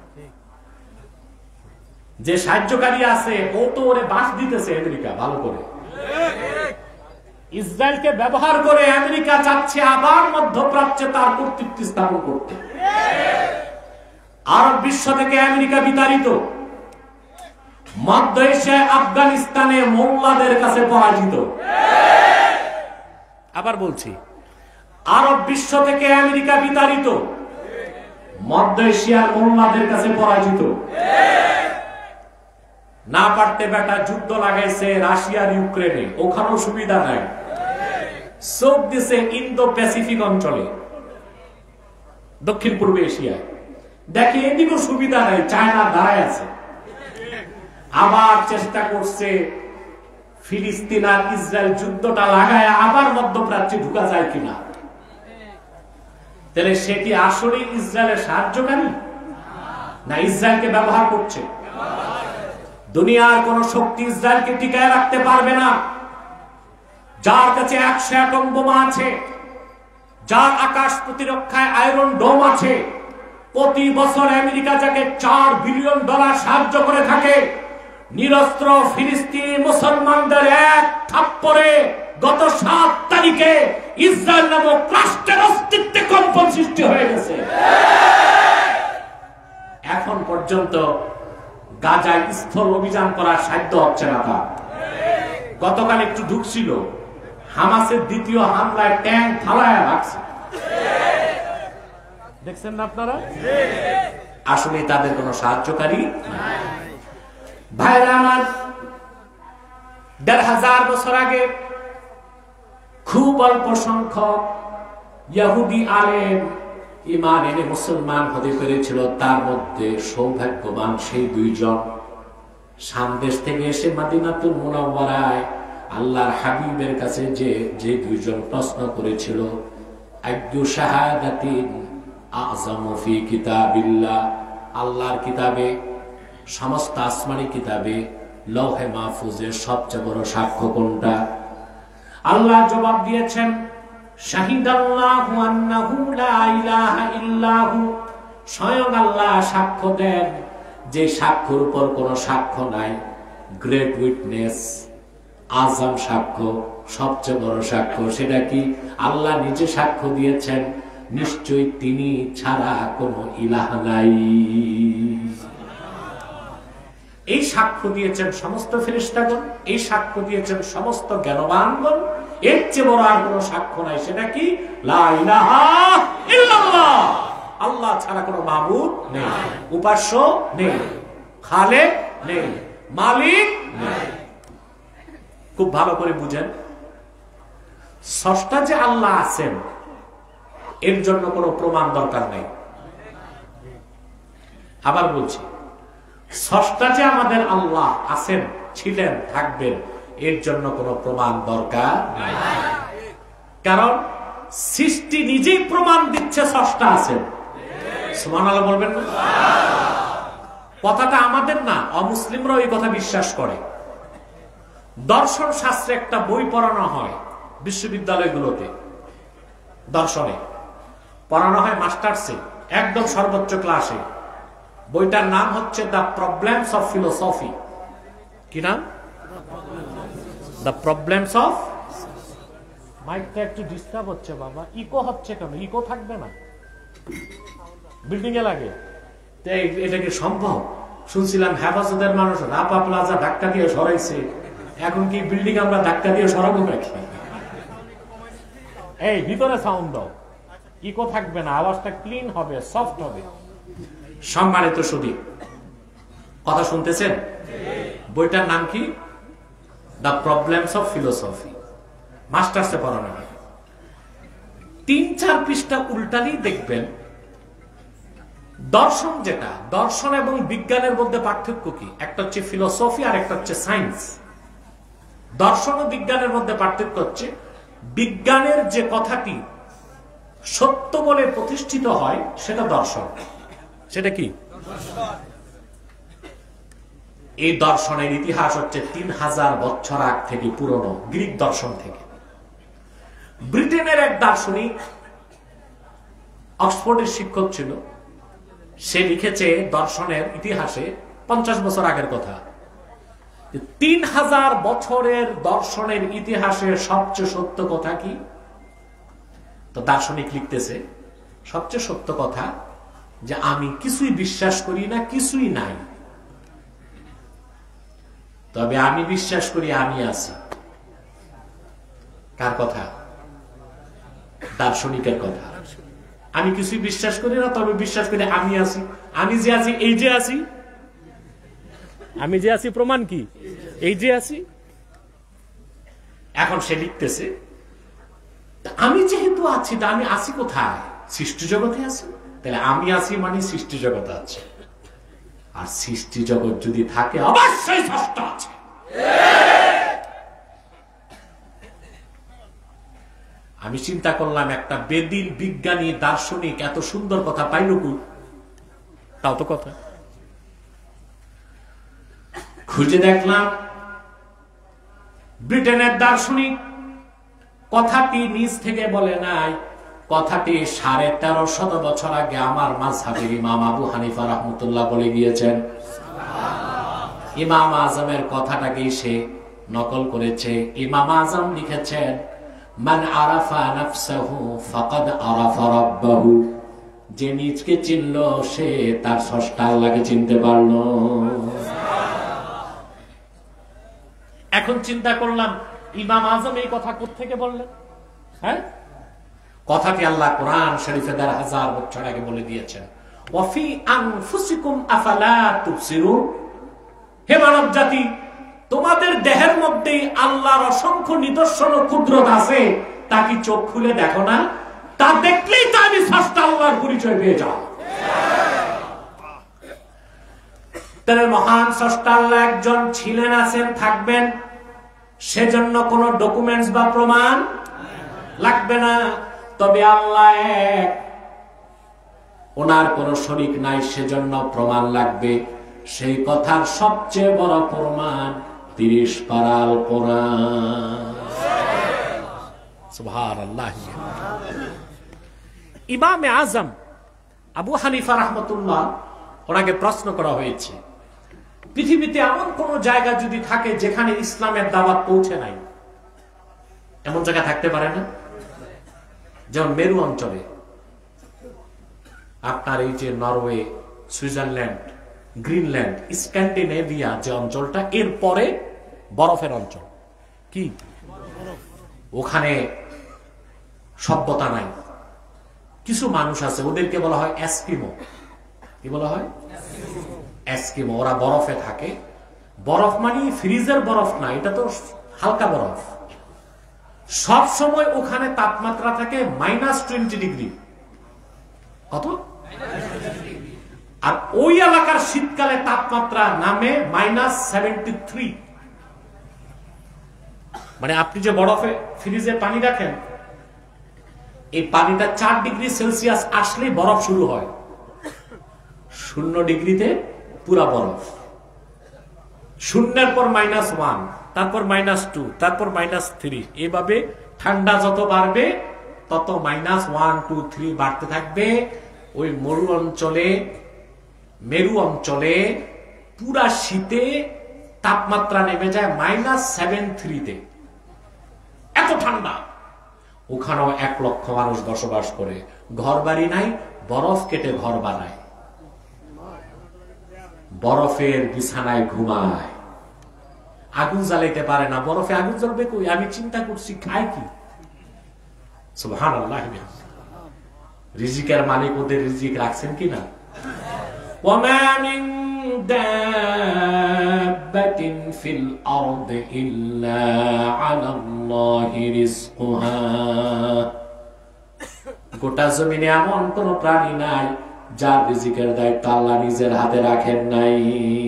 যে সাহায্যকারী আছে ও তো ওরে বাস দিতেছে আমেরিকা ভালো করে। ইসরায়েলকে ব্যবহার করে আমেরিকা চাচ্ছে আবার মধ্যপ্রাচ্যে তার কর্তৃত্ব স্থাপন করতে। আরব বিশ্ব থেকে আমেরিকা বিতাড়িত, মধ্য এশিয়ায় আফগানিস্তানে মোল্লাদের কাছে পরাজিত। আবার বলছি, আরব বিশ্ব থেকে আমেরিকা বিতাড়িত, মধ্য এশিয়ার মোল্লাদের কাছে পরাজিত। না পারতে বেটা যুদ্ধ লাগাইছে রাশিয়ার ইউক্রেনে, ওখানেও সুবিধা নাই। চোখ দিছে ইন্দো প্যাসিফিক অঞ্চলে, দক্ষিণ পূর্ব এশিয়ায়, দেখে এদিকেও সুবিধা নাই, চায়না দাঁড়ায় আছে। আবার চেষ্টা করছে ফিলিস্তিন আর ইসরায়েল যুদ্ধটা লাগায় আবার মধ্যপ্রাচ্যে ঢুকা যায় কিনা। তাহলে সে কি আসলে ইসরায়েলের সাহায্যকারী, না ইসরায়েলকে ব্যবহার করছে? দুনিয়ার কোন শক্তি ইসরায়েলকে টিকায় রাখতে পারবে না। যার কাছে 100 অ্যাটম বোমা আছে, যার আকাশ প্রতিরক্ষায় আয়রন ডোম আছে, প্রতি বছর আমেরিকা যাকে $4 বিলিয়ন সাহায্য করে থাকে, নিরস্ত্র ফিলিস্তিনি মুসলমানদের এক থাপ্পড়ে গত 7 তারিখে ইসরায়েল নামক রাষ্ট্রের অস্তিত্বে কম্পন সৃষ্টি হয়ে গেছে। এখন পর্যন্ত গাজায় স্থল অভিযান করার সাধ্য হচ্ছে না তার। গতকাল একটু ঢুকছিল, হামাসের দ্বিতীয় হামলায় ট্যাঙ্ক ফালায় রাখছে। দেখছেন না আপনারা? আসলে তাদের কোনো সাহায্যকারী ভাইরা আমার, ১৫০০ বছর আগে খুব অল্প সংখ্যক ইহুদি আলেম ঈমান এনে মুসলমান হতে পেরেছিল। তার মধ্যে সৌভাগ্যবান সেই 2 জন শাম দেশ থেকে এসে মাদিনাতুল মুনাওয়ারায় আল্লাহর হাবিবের কাছে যে 2 জন প্রশ্ন করেছিল, আইয়ু শাহাদাতিন আযমু ফি কিতাবিল্লাহ, আল্লাহর কিতাবে, সমস্ত আসমানি কিতাবে, লৌহে মাহফুজের সবচেয়ে বড় সাক্ষ্য কোনটা? আল্লাহ জবাব দিয়েছেন, শাহিদাল্লাহু আন্নাহু লা ইলাহা ইল্লাহু, স্বয়ং আল্লাহ সাক্ষ্য দেন যে সাক্ষ্যের উপর কোনো সাক্ষ্য নাই। গ্রেট উইটনেস, আজম সাক্ষ্য, সবচেয়ে বড় সাক্ষ্য। সেটা কি? আল্লাহ নিজে সাক্ষ্য দিয়েছেন, নিশ্চয়ই তিনি ছাড়া কোনো ইলাহ নাই। এই সাক্ষ্য দিয়েছেন সমস্ত ফেরেশতাগণ, এই সাক্ষ্য দিয়েছেন সমস্ত জ্ঞানবানগণ। এর চেয়ে বড় আর কোনো সাক্ষ্য নাই। সেটা কি? লা ইলাহা ইল্লাল্লাহ, আল্লাহ ছাড়া কোনো মাবুদ নেই, উপাস্য নেই, খালেক নেই, মালিক নেই। খুব ভালো করে বুঝেন, স্রষ্টা যে আল্লাহ আছেন এর জন্য কোনো প্রমাণ দরকার নেই। আবার বলছি, স্রষ্টা যে আমাদের আল্লাহ আছেন, ছিলেন, থাকবেন, এর জন্য কোনো প্রমাণ দরকার নাই। কারণ সৃষ্টি নিজেই প্রমাণ দিচ্ছে স্রষ্টা আছেন। সুবহানাল্লাহ বলবেন না? কথাটা আমাদের না, অমুসলিমরাও এই কথা বিশ্বাস করে। দর্শন শাস্ত্রে একটা বই পড়ানো হয় বিশ্ববিদ্যালয়গুলোতে, দর্শনে পড়ানো হয় মাস্টার্সে, একদম সর্বোচ্চ ক্লাসে। বইটার নাম হচ্ছে দ্য প্রবলেমস অফ ফিলোসফি। কি নাম? The problems of. মাইকটা একটু ডিস্টার্ব হচ্ছে বাবা, ইকো হচ্ছে কেন? ইকো থাকবে না, বিল্ডিং এ লাগে। এটা কি সম্ভব? শুনছিলাম হেফাজতের মানুষ রাপা প্লাজা ধাক্কা দিয়ে সরাইছে, এখন কি বিল্ডিং আমরা ধাক্কা দিয়ে সরাবো নাকি? এই ভিতরে সাউন্ড দাও, ইকো থাকবে না, আওয়াজটা ক্লিন হবে, সফট হবে। সম্মানিত সুধী, কথা শুনতেছেন? বইটার নাম কি? The problems of philosophy. মাস্টার্সে পড়ানো হয়। 3-4 পৃষ্ঠা উল্টালেই দেখবেন দর্শন যেটা, দর্শন এবং বিজ্ঞানের মধ্যে পার্থক্য কি? একটা হচ্ছে ফিলোসফি আর একটা হচ্ছে সায়েন্স। দর্শন ও বিজ্ঞানের মধ্যে পার্থক্য হচ্ছে, বিজ্ঞানের যে কথাটি সত্য বলে প্রতিষ্ঠিত হয় সেটা দর্শন। সেটা কি? এই দর্শনের ইতিহাস হচ্ছে 3000 বছর আগ থেকে পুরনো, গ্রিক দর্শন থেকে। ব্রিটেনের এক দার্শনিক, অক্সফোর্ডের শিক্ষক ছিল, সে লিখেছে দর্শনের ইতিহাসে 50 বছর আগের কথা, 3000 বছরের দর্শনের ইতিহাসে সবচেয়ে সত্য কথা কি? তো দার্শনিক লিখতেছে, সবচেয়ে সত্য কথা যে আমি কিছুই বিশ্বাস করি না, কিছুই নাই, তবে আমি বিশ্বাস করি আমি আছি। কার কথা? দার্শনিকের কথা। আমি কিছুই বিশ্বাস করি না, তবে বিশ্বাস করি আমি আছি। আমি যে আছি, এই যে আছি, আমি যে আছি প্রমাণ কি? এই যে আছি। এখন সে লিখতেছে, আমি যেহেতু আছি, তা আমি আছি কোথায়? সৃষ্টি জগতে আছি। তাহলে আমি আছি মানে সৃষ্টি জগতে আছে। আর সৃষ্টি জগৎ যদি থাকে, অবশ্যই স্রষ্টা আছে। আমি চিন্তা করলাম, একটা বেদিন বিজ্ঞানী দার্শনিক এত সুন্দর কথা পাইল কই? তাও তো কথা। খুঁজে দেখলাম, ব্রিটেনের দার্শনিক কথাটি নিজ থেকে বলে নাই, কথাটি 1350 বছর আগে আমার মাযহাবের ইমাম আবু হানিফা রাহমাতুল্লাহ বলে গিয়েছেন। ইমাম আজমের কথাটাকেই সে নকল করেছে। ইমাম আজম লিখেছেন, মান আরাফা নাফসাহু ফাকাদ আরাফা রাব্বাহু, যে নিজকে চিনল সে তার স্রষ্টা আল্লাহকে চিনতে পারলো। এখন চিন্তা করলাম, ইমাম আজম এই কথা কোত্থেকে বললেন? হ্যাঁ, কথাটি আল্লাহ কোরআন শরীফে ১,০০০ বছর আগে বলে দিয়েছেন। ওয়াফি আনফুসিকুম আফালা তুবসিরুন, হে মানব জাতি, তোমাদের দেহের মধ্যে আল্লাহর অসংখ্য নিদর্শন ও কুদরত আছে, তা কি চোখ খুলে দেখো না? তা দেখলেই তো আমি স্রষ্টা আল্লাহর পরিচয় পেয়ে যাও। তাহলে মহান স্রষ্টা আল্লাহ একজন ছিলেন, আছেন, থাকবেন, সেজন্য কোন ডকুমেন্টস বা প্রমাণ লাগবে না। তবে আল্লাহ এক, ওনার কোন শরীক নাই, সেজন্য প্রমাণ লাগবে। সেই কথার সবচেয়ে বড় প্রমাণ ৩০ পারাল কোরআন। সুবহানাল্লাহ। ইমামে আজম আবু হানিফা রাহমাতুল্লাহ, ওনাকে প্রশ্ন করা হয়েছে, পৃথিবীতে এমন কোন জায়গা যদি থাকে যেখানে ইসলামের দাওয়াত পৌঁছে নাই? এমন জায়গা থাকতে পারে না? যেমন মেরু অঞ্চলে, আপনার এই যে নরওয়ে, সুইজারল্যান্ড, গ্রিনল্যান্ড, স্ক্যান্ডিনেভিয়া যে অঞ্চলটা, এর পরে বরফের অঞ্চল। কি ওখানে সভ্যতা নাই, কিছু মানুষ আছে, ওদেরকে বলা হয় এস্কিমো। কি বলা হয়? এস্কিমো। ওরা বরফে থাকে। বরফ মানে ফ্রিজের বরফ না, এটা তো হালকা বরফ। সব সময় ওখানে তাপমাত্রা থাকে -20 ডিগ্রি। কত? আর ওই এলাকার শীতকালে তাপমাত্রা নামে -73। মানে আপনি যে বরফে ফ্রিজে পানি রাখেন, এই পানিটা 4 ডিগ্রি সেলসিয়াস আসলেই বরফ শুরু হয়। 0 ডিগ্রিতে পুরা বরফ, 0-এর পর -1, তারপর -2, তারপর -3, এভাবে ঠান্ডা যত বাড়বে তত -1, 2, 3 বাড়তে থাকবে। ওই মেরু অঞ্চলে পুরা শীতে তাপমাত্রা নেমে যায় -73-তে। এত ঠান্ডা। ওখানেও 1 লক্ষ মানুষ বসবাস করে। ঘর বাড়ি নাই, বরফ কেটে ঘর বানায়, বরফের বিছানায় ঘুমায়। আগুন জ্বালাইতে পারে না, বরফে আগুন জ্বলবে কই? আমি চিন্তা করছি খায় কি? সুবহানাল্লাহ। রিজিকের মালিক ওদের রিজিক রাখছেন কিনা? ওয়ামা মিন দাব্বাতিন ফিল আরদি ইল্লা আলাল্লাহি রিজকুহা। গোটা জমিনে এমন কোন প্রাণী নাই যার রিজিকের দায়িত্ব আল্লাহ নিজের হাতে রাখেন নাই।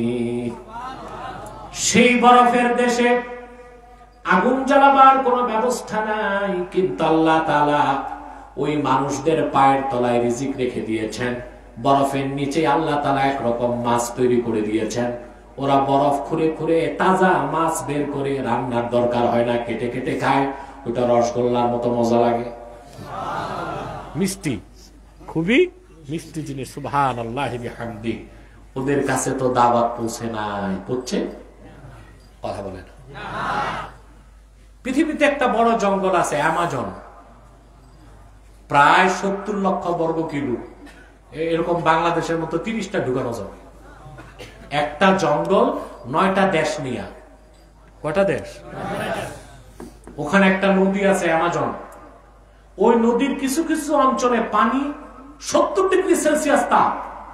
সেই বরফের দেশে আগুন জ্বালাবার কোনো ব্যবস্থা নাই, কিন্তু আল্লাহ তাআলা ওই মানুষদের পায়ের তলায় রিজিক রেখে দিয়েছেন। বরফের নিচে আল্লাহ তাআলা একরকম মাছ তৈরি করে দিয়েছেন। ওরা বরফ খুঁড়ে খুঁড়ে তাজা মাছ বের করে, রান্নার দরকার হয় না, কেটে কেটে খায়। ওটা রসগোল্লার মতো মজা লাগে, মিষ্টি, খুবই মিষ্টি জিনিস। সুবহানাল্লাহি বিহামদি। ওদের কাছে তো দাওয়াত পৌঁছে নাই। পৌঁছে? কথা বলেন। পৃথিবীতে একটা বড় জঙ্গল আছে, অ্যামাজন, প্রায় 70 লক্ষ বর্গ কিলো। এরকম বাংলাদেশের মতো 30টা ঢুকানো যাবে। একটা জঙ্গল, 9টা দেশ নিয়ে। কয়টা দেশ? ওখানে একটা নদী আছে অ্যামাজন। ওই নদীর কিছু কিছু অঞ্চলে পানি 70 ডিগ্রি সেলসিয়াস তাপ,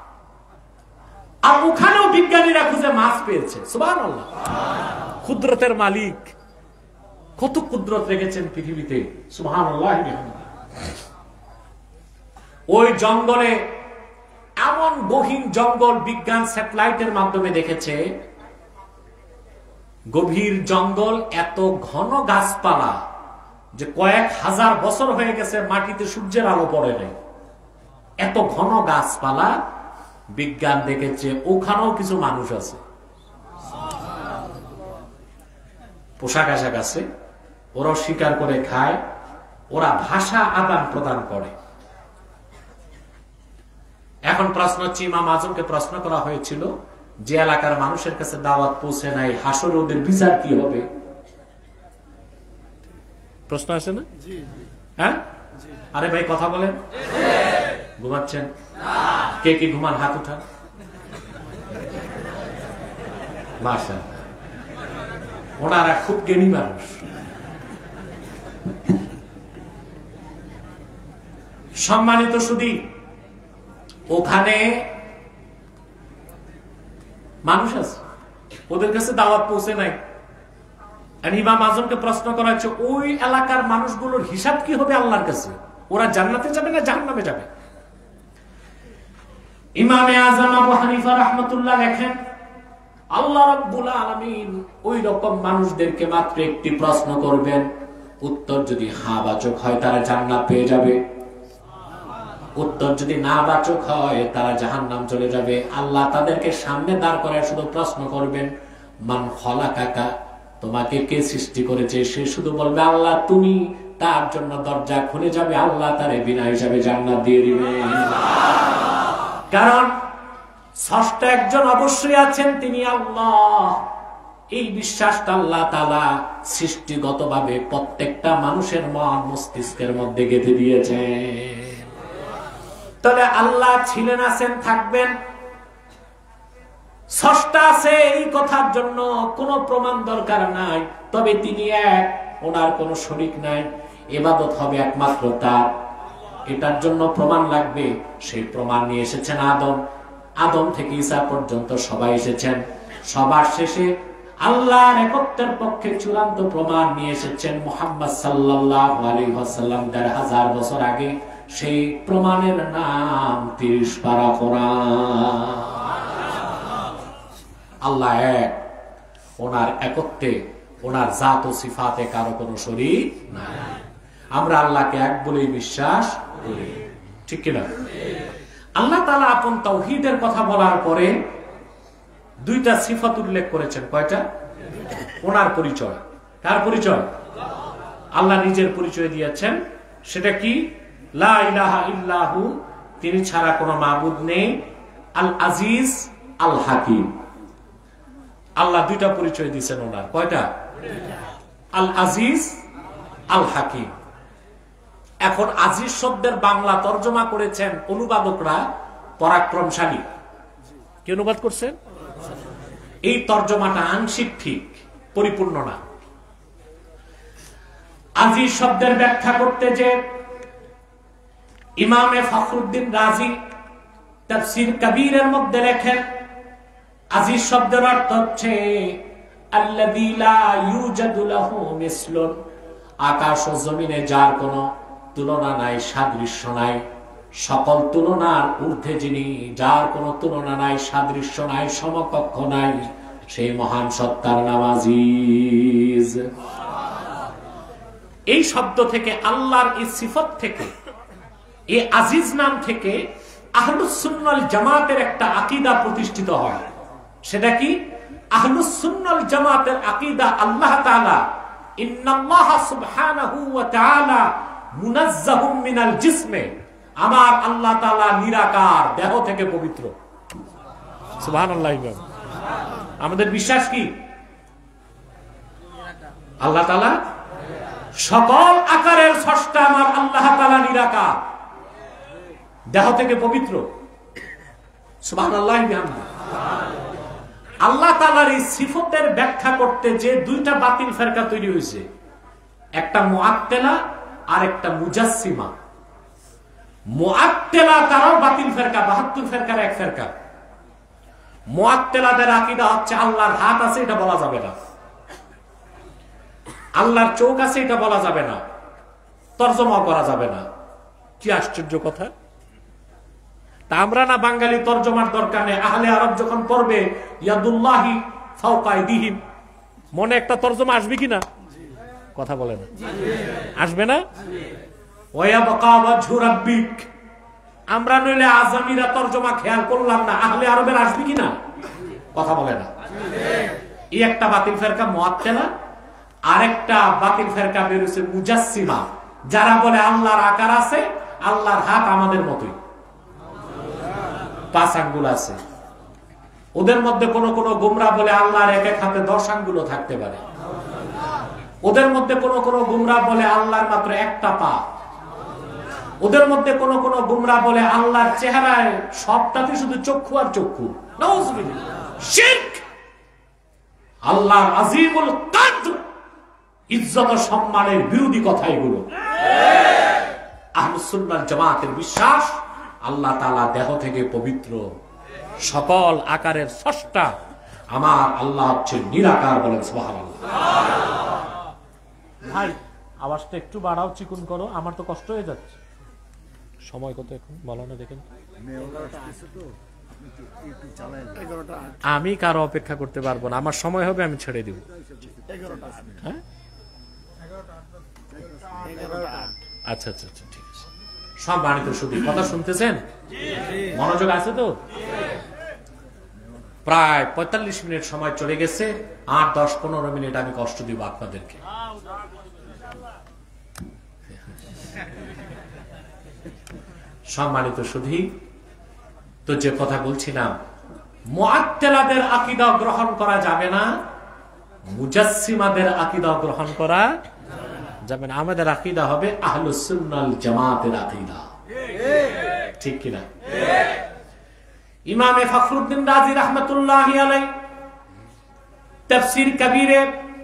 আর ওখানেও বিজ্ঞানীরা খুঁজে মাছ পেয়েছে। সুবহানাল্লাহ। কুদরতের মালিক কত কুদরত রেখেছেন পৃথিবীতে। সুবহানাল্লাহ। ওই জঙ্গলে, এমন গহীন জঙ্গল, বিজ্ঞান স্যাটেলাইটের মাধ্যমে দেখেছে, গভীর জঙ্গল, এত ঘন গাছপালা যে কয়েক হাজার বছর হয়ে গেছে মাটিতে সূর্যের আলো পড়ে নাই। এত ঘন গাছপালা বিজ্ঞান দেখেছে। ওখানেও কিছু মানুষ আছে, পোশাক আশাক আছে, ওরাও শিকার করে খায়, ওরা ভাষা আদান প্রদান করে। এখন প্রশ্ন হচ্ছে, ইমাম আজমকে প্রশ্ন করা হয়েছিল, যে এলাকার মানুষের কাছে দাওয়াত পৌঁছে নাই, হাসরে ওদের বিচার কি হবে? প্রশ্ন আছে না? হ্যাঁ, আরে ভাই কথা বলেন। ঘুমাচ্ছেন? কে কে ঘুমান? হাত উঠান। মাশাআল্লাহ, ওনারা খুব জ্ঞানী মানুষ। সম্মানিত শুধু ওখানে মানুষ আছে, ওদের কাছে দাওয়াত পৌঁছে নাই। ইমাম আজমকে প্রশ্ন করা হচ্ছে, ওই এলাকার মানুষগুলোর হিসাব কি হবে আল্লাহর কাছে? ওরা জান্নাতে যাবে না জাহান্নামে যাবে? ইমামে আজম আবু হানিফা রাহমাতুল্লাহ লেখেন, আল্লাহ রাব্বুল আলামিন ওই রকম মানুষদেরকে মাত্র একটি প্রশ্ন করবেন, উত্তর যদি হ্যাঁ বাচক হয় তারা জান্নাত পেয়ে যাবে, উত্তর যদি না বাচক হয় তারা জাহান্নাম চলে যাবে। আল্লাহ তাদেরকে সামনে দাঁড় করায় শুধু প্রশ্ন করবেন, মান খলাকাকা, তোমাকে কে সৃষ্টি করেছে? সে শুধু বলবে আল্লাহ তুমি। তার জন্য দরজা খুলে যাবে, আল্লাহ তারে বিনা হিসাবে জান্নাত দিয়ে দিবে। কারণ স্রষ্টা একজন অবশ্যই আছেন, তিনি আল্লাহ। এই বিশ্বাসটা আল্লাহ তাআলা সৃষ্টিগতভাবে প্রত্যেকটা মানুষের মন মস্তিষ্কের মধ্যে গেঁথে দিয়েছেন। তাহলে আল্লাহ ছিলেন, আছেন, থাকবেন, স্রষ্টা আছে, এই কথার জন্য কোনো প্রমাণ দরকার নাই। তবে তিনি এক, ওনার কোনো শরীক নাই, ইবাদত হবে একমাত্র তার। এটার জন্য প্রমাণ লাগবে, সেই প্রমাণ নিয়ে এসেছেন আদম। আদম থেকে ঈসা পর্যন্ত সবাই এসেছেন। সবার শেষে আল্লাহর একত্বের পক্ষে চূড়ান্ত প্রমাণ নিয়ে এসেছেন মুহাম্মদ সাল্লাল্লাহু আলাইহি ওয়াসাল্লাম ১৫০০ বছর আগে। সেই প্রমাণের নাম ৩০ পারা কোরআন। আল্লাহ এক, ওনার একত্বে, ওনার জাত ও সিফাতে কারো কোনো শরীক নাই। আমরা আল্লাহকে এক বলেই বিশ্বাস করি, ঠিক কিনা? আল্লাহ তাআলা আপন তাওহীদের কথা বলার পরে দুইটা সিফাত উল্লেখ করেছেন। কয়টা? ওনার পরিচয়। কার পরিচয়? আল্লাহ নিজের পরিচয় দিয়েছেন। সেটা কি? লা ইলাহা ইল্লাহু, তিনি ছাড়া কোনো মাবুদ নেই। আল আজিজ, আল হাকিম। আল্লাহ দুইটা পরিচয় দিয়েছেন ওনার। কয়টা? আল আজিজ, আল হাকিম। এখন আজিজ শব্দের বাংলা তর্জমা করেছেন অনুবাদকরা পরাক্রমশালী। কি অনুবাদ করছেন? এই তর্জমাটা আংশিক ঠিক, পরিপূর্ণ না। আজিজ শব্দের ব্যাখ্যা করতে যে ইমামে ফখরুদ্দিন রাজি তাফসীর কবীরের মধ্যে লেখেন, আজিজ শব্দের অর্থ হচ্ছে আল্লাযী লা ইউজাদু লাহু মিসলুন, আকাশ ও জমিনে যার কোনো তুলনা নাই, সাদৃশ্য নাই, সকল তুলনার ঊর্ধ্বে যিনি, যার কোনো তুলনা নাই, সাদৃশ্য নাই, সমকক্ষ নাই, সেই মহান সত্তার নাম আজিজ। এই শব্দ থেকে, আল্লাহর এই সিফত থেকে, এই আজিজ নাম থেকে আহলুস সুন্নাহ ওয়াল জামাতের একটা আকীদা প্রতিষ্ঠিত হয়। সেটা কি? আহলুস সুন্নাহ ওয়াল জামাতের আকীদা, আল্লাহ তাআলা ইন্নাল্লাহ সুবহানাহু ওয়া তাআলা মুনাজ্জাহুম মিনাল জিসমে, আমার আল্লাহ তাআলা নিরাকার, দেহ থেকে পবিত্র। সুবহানাল্লাহ। আমাদের বিশ্বাস কি? আল্লাহ তাআলা সকল আকারের স্রষ্টা, আমার আল্লাহ তাআলা নিরাকার, দেহ থেকে পবিত্র। সুবহানাল্লাহ। আল্লাহ তাআলার এই সিফতের ব্যাখ্যা করতে যে দুইটা বাতিল ফেরকা তৈরি হয়েছে, একটা মুআত্তিলা আর একটা মুজাসসিমা। মুআত্তিলা তারাও বাতিল ফেরকা, ৭২ ফেরকার এক ফেরকা। মুআত্তিলাদের আকীদা হচ্ছে আল্লাহর হাত আছে, এটা বলা যাবে না, আল্লাহর চোখ আছে, এটা বলা যাবে না, তরজমা করা যাবে না। কি আশ্চর্য কথা! তা আমরা না বাঙালি তরজমার দরকার নেই, আহলে আরব যখন পড়বে ইয়াদুল্লাহি ফাওকা আইদিহিম, মনে একটা তরজমা আসবে কিনা? কথা বলে না, আসবে না? ওয়ায়াবকা ওয়াজহু রাব্বিক, আমরা নইলে আজামিরা তরজমা খেয়াল করলাম না, আহলে আরবের আসবে কিনা? কথা বলে না। এই একটা বাতিল ফেরকা মুআত্তিলা, আরেকটা বাতিল ফেরকা বের হয়েছে মুজাসসিমা, যারা বলে আল্লাহর আকার আছে, আল্লাহর হাত আমাদের মতোই, 5 আঙ্গুল আছে। ওদের মধ্যে কোন কোন গুমরা বলে আল্লাহর এক এক হাতে 10 আঙ্গুল থাকতে পারে। ওদের মধ্যে কোন কোন গুমরা বলে আল্লাহর মাত্র একটা পা। ওদের মধ্যে কোন কোন গুমরা বলে আল্লাহর চেহারায় সবটাতে শুধু চক্ষু আর চক্ষু। নাউযুবিল্লাহ, শিরক। আল্লাহর আজিমুল কদ্র, ইজ্জত ও সম্মানের বিরোধী কথা এগুলো। আহলুস সুন্নাহ জামাতের বিশ্বাস আল্লাহ তাআলা দেহ থেকে পবিত্র, সকল আকারের স্রষ্টা আমার আল্লাহ হচ্ছে নিরাকার। বলেন সুবহানাল্লাহ। ভাই আওয়াজটা একটু বাড়াও, চিকুন করো, আমার তো কষ্ট হয়ে যাচ্ছে। সময় কত এখন বলো না দেখেন। আমি কারো অপেক্ষা করতে পারবো না, আমার সময় হবে আমি ছেড়ে দিব। হ্যাঁ আচ্ছা আচ্ছা আচ্ছা ঠিক আছে। সম্মানিত শুধু কথা শুনতেছেন, মনোযোগ আছে তো? প্রায় 45 মিনিট সময় চলে গেছে, 8, 10, 15 মিনিট আমি কষ্ট দিব আপনাদেরকে। সম্মানিত শুধু তো যে কথা বলছিলাম, মুআত্তিলাদের আকীদা গ্রহণ করা যাবে না, মুজাসসিমাদের আকীদা গ্রহণ করা যাবে না। আমাদের আকীদা হবে আহলুস সুন্নাহ জামাতের আকীদা, ঠিক কিনা? ইমামে ফখরুদ্দিন রাজি রাহমাতুল্লাহি আলাইহি তাফসীর কবীরে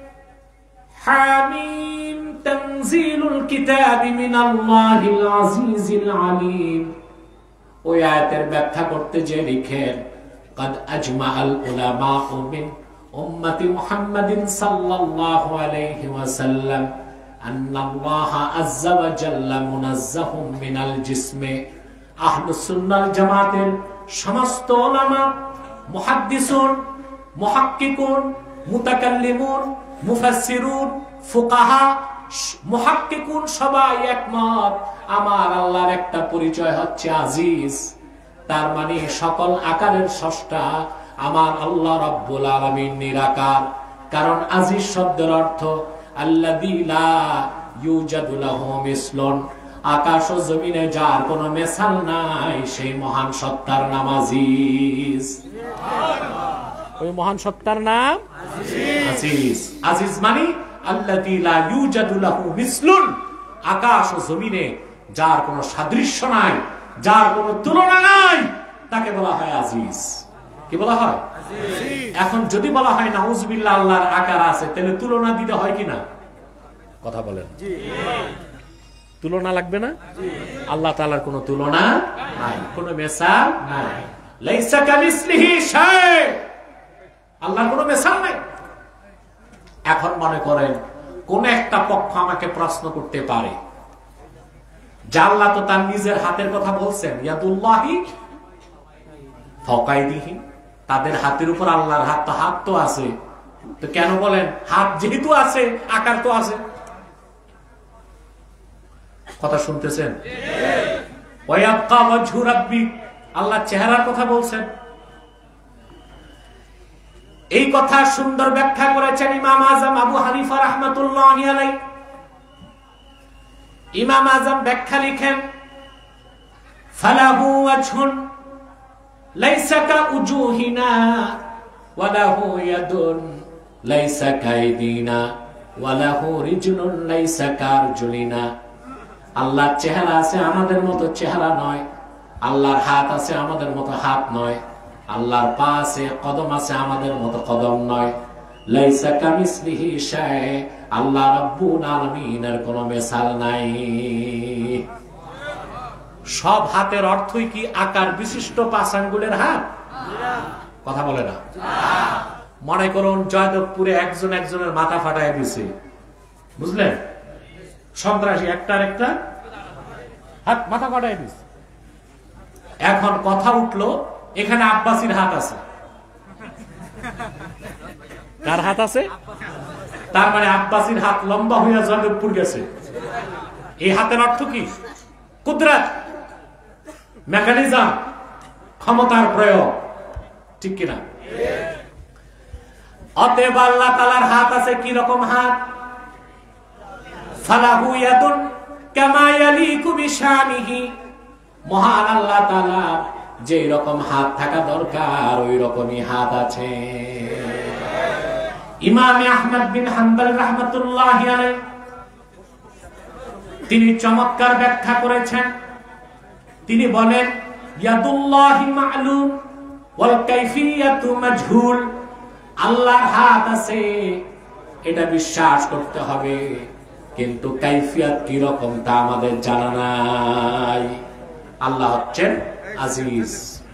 হামিম তানজিলুল কিতাবি মিনাল্লাহিল আজিজিল আলীম ওই আয়াতের ব্যাখ্যা করতে যে লিখেন, قد أجمع العلماء من أمة محمد صلى الله عليه وسلم أن الله عز وجل منزه من الجسم। আহলুস সুন্নাহ জামাতের সমস্ত উলামা, মুহাদ্দিসুন, মুহাক্কিকুন, মুতাকাল্লিমুন, মুফাসসিরুন, ফুকাহা, মুহাক্কিকুন সবাই একমত আমার আল্লাহর একটা পরিচয় হচ্ছে আজিজ। তার মানে সকল আকারের স্রষ্টা আমার আল্লাহ রাব্বুল আলামিন নিরাকার। কারণ আজিজ শব্দের অর্থ আল্লাযী লা ইউজাদু লাহু মিসলুন, আকাশ ও জমিনে যার কোনো মেসাল নাই, সেই মহান সত্তার নাম আজিজ। ওই মহান সত্তার নাম আজিজ। আজিজ মানে আল্লাযী লা ইউজাদু লাহু মিসলুন, আকাশ ও জমিনে যার কোনো সাদৃশ্য নাই, যার কোনো তুলনা নাই, তাকে বলা হয় আজিজ। কি বলা হয়? আজিজ। এখন যদি বলা হয় নাউজুবিল্লাহ আল্লাহর আকার আছে, তাহলে তুলনা দিতে হয় কিনা? কথা বলেন। জি। তুলনা লাগবে না? জি। আল্লাহ তাআলার কোনো তুলনা নাই, কোনো মিসাল নাই। লাইসা কামিসলিহি শাই, আল্লাহর কোনো মিসাল নাই। এখন মনে করেন কোন একটা পক্ষ আমাকে প্রশ্ন করতে পারে, আল্লাহ তো তার নিজের হাতের কথা বলছেন, ইয়াদুল্লাহি ফাওকাইদিহি, তাদের হাতের উপর আল্লাহর হাত, তো হাত তো আছে, তো কেন বলেন হাত যেহেতু আছে আকার তো আছে? কথা শুনতেছেন? ওয়ায়াবকা ওয়াজহু রাব্বিক, আল্লাহ চেহারার কথা বলছেন। এই কথা সুন্দর ব্যাখ্যা করেছেন ইমাম আযম আবু হানিফা রাহমাতুল্লাহি আলাইহি। ইমাম আযম ব্যাখ্যা লিখেন, ফালাহু ওয়াজহুন লাইসা কাউজুহিনা ওয়া লাহু ইয়াদুন লাইসা কাইদিনা ওয়া লাহু রিজলুন লাইসা কারজুলিনা। আল্লাহর চেহারা আছে, আমাদের মতো চেহারা নয়। আল্লাহর হাত আছে, আমাদের মতো হাত নয়। আল্লাহর পা আছে, কদম আছে, আমাদের মতো কদম নয়। লাইসা কামিসলিহি শাই, আল্লাহ রাব্বুল আলামিনের কোনো মিসাল নাই। সব হাতের অর্থই কি আকার বিশিষ্ট 5 আঙ্গুলের হাত? কথা বলে না। মনে করুন জয়দেবপুরে একজন একজনের মাথা ফাটায় দিছে, বুঝলেন? সন্ত্রাসী একটার একটা হাত মাথা ফাটায় দিছে। এখন কথা উঠলো, এখানে আব্বাসীর হাত আছে। কার হাত আছে? তার মানে আব্বাসীর হাত লম্বা হইয়া জয়দেবপুর গেছে। এই হাতের অর্থ কি? কুদরত, মেকানিজম, ক্ষমতার প্রয়োগ, ঠিক কিনা? অতএব আল্লাহ তাআলার হাত আছে, কি রকম হাত? ফালাহু ইয়াদুন কামা ইয়ালিকু বিশানিহি, মহান আল্লাহ তাআলা যে রকম হাত থাকা দরকার ওই রকমই হাত আছে। ইমাম আহমদ বিন হাম্বল রাহমাতুল্লাহি আলাইহি তিনি চমৎকার ব্যাখ্যা করেছেন। তিনি বলেন, ইয়াদুল্লাহি মা'লুম ওয়াল কাইফিয়াতু মাজহুল, আল্লাহর হাত আছে এটা বিশ্বাস করতে হবে, কিন্তু কাইফিয়াত কি রকম তা আমাদের জানা নাই। আল্লাহ হচ্ছেন আজিজ,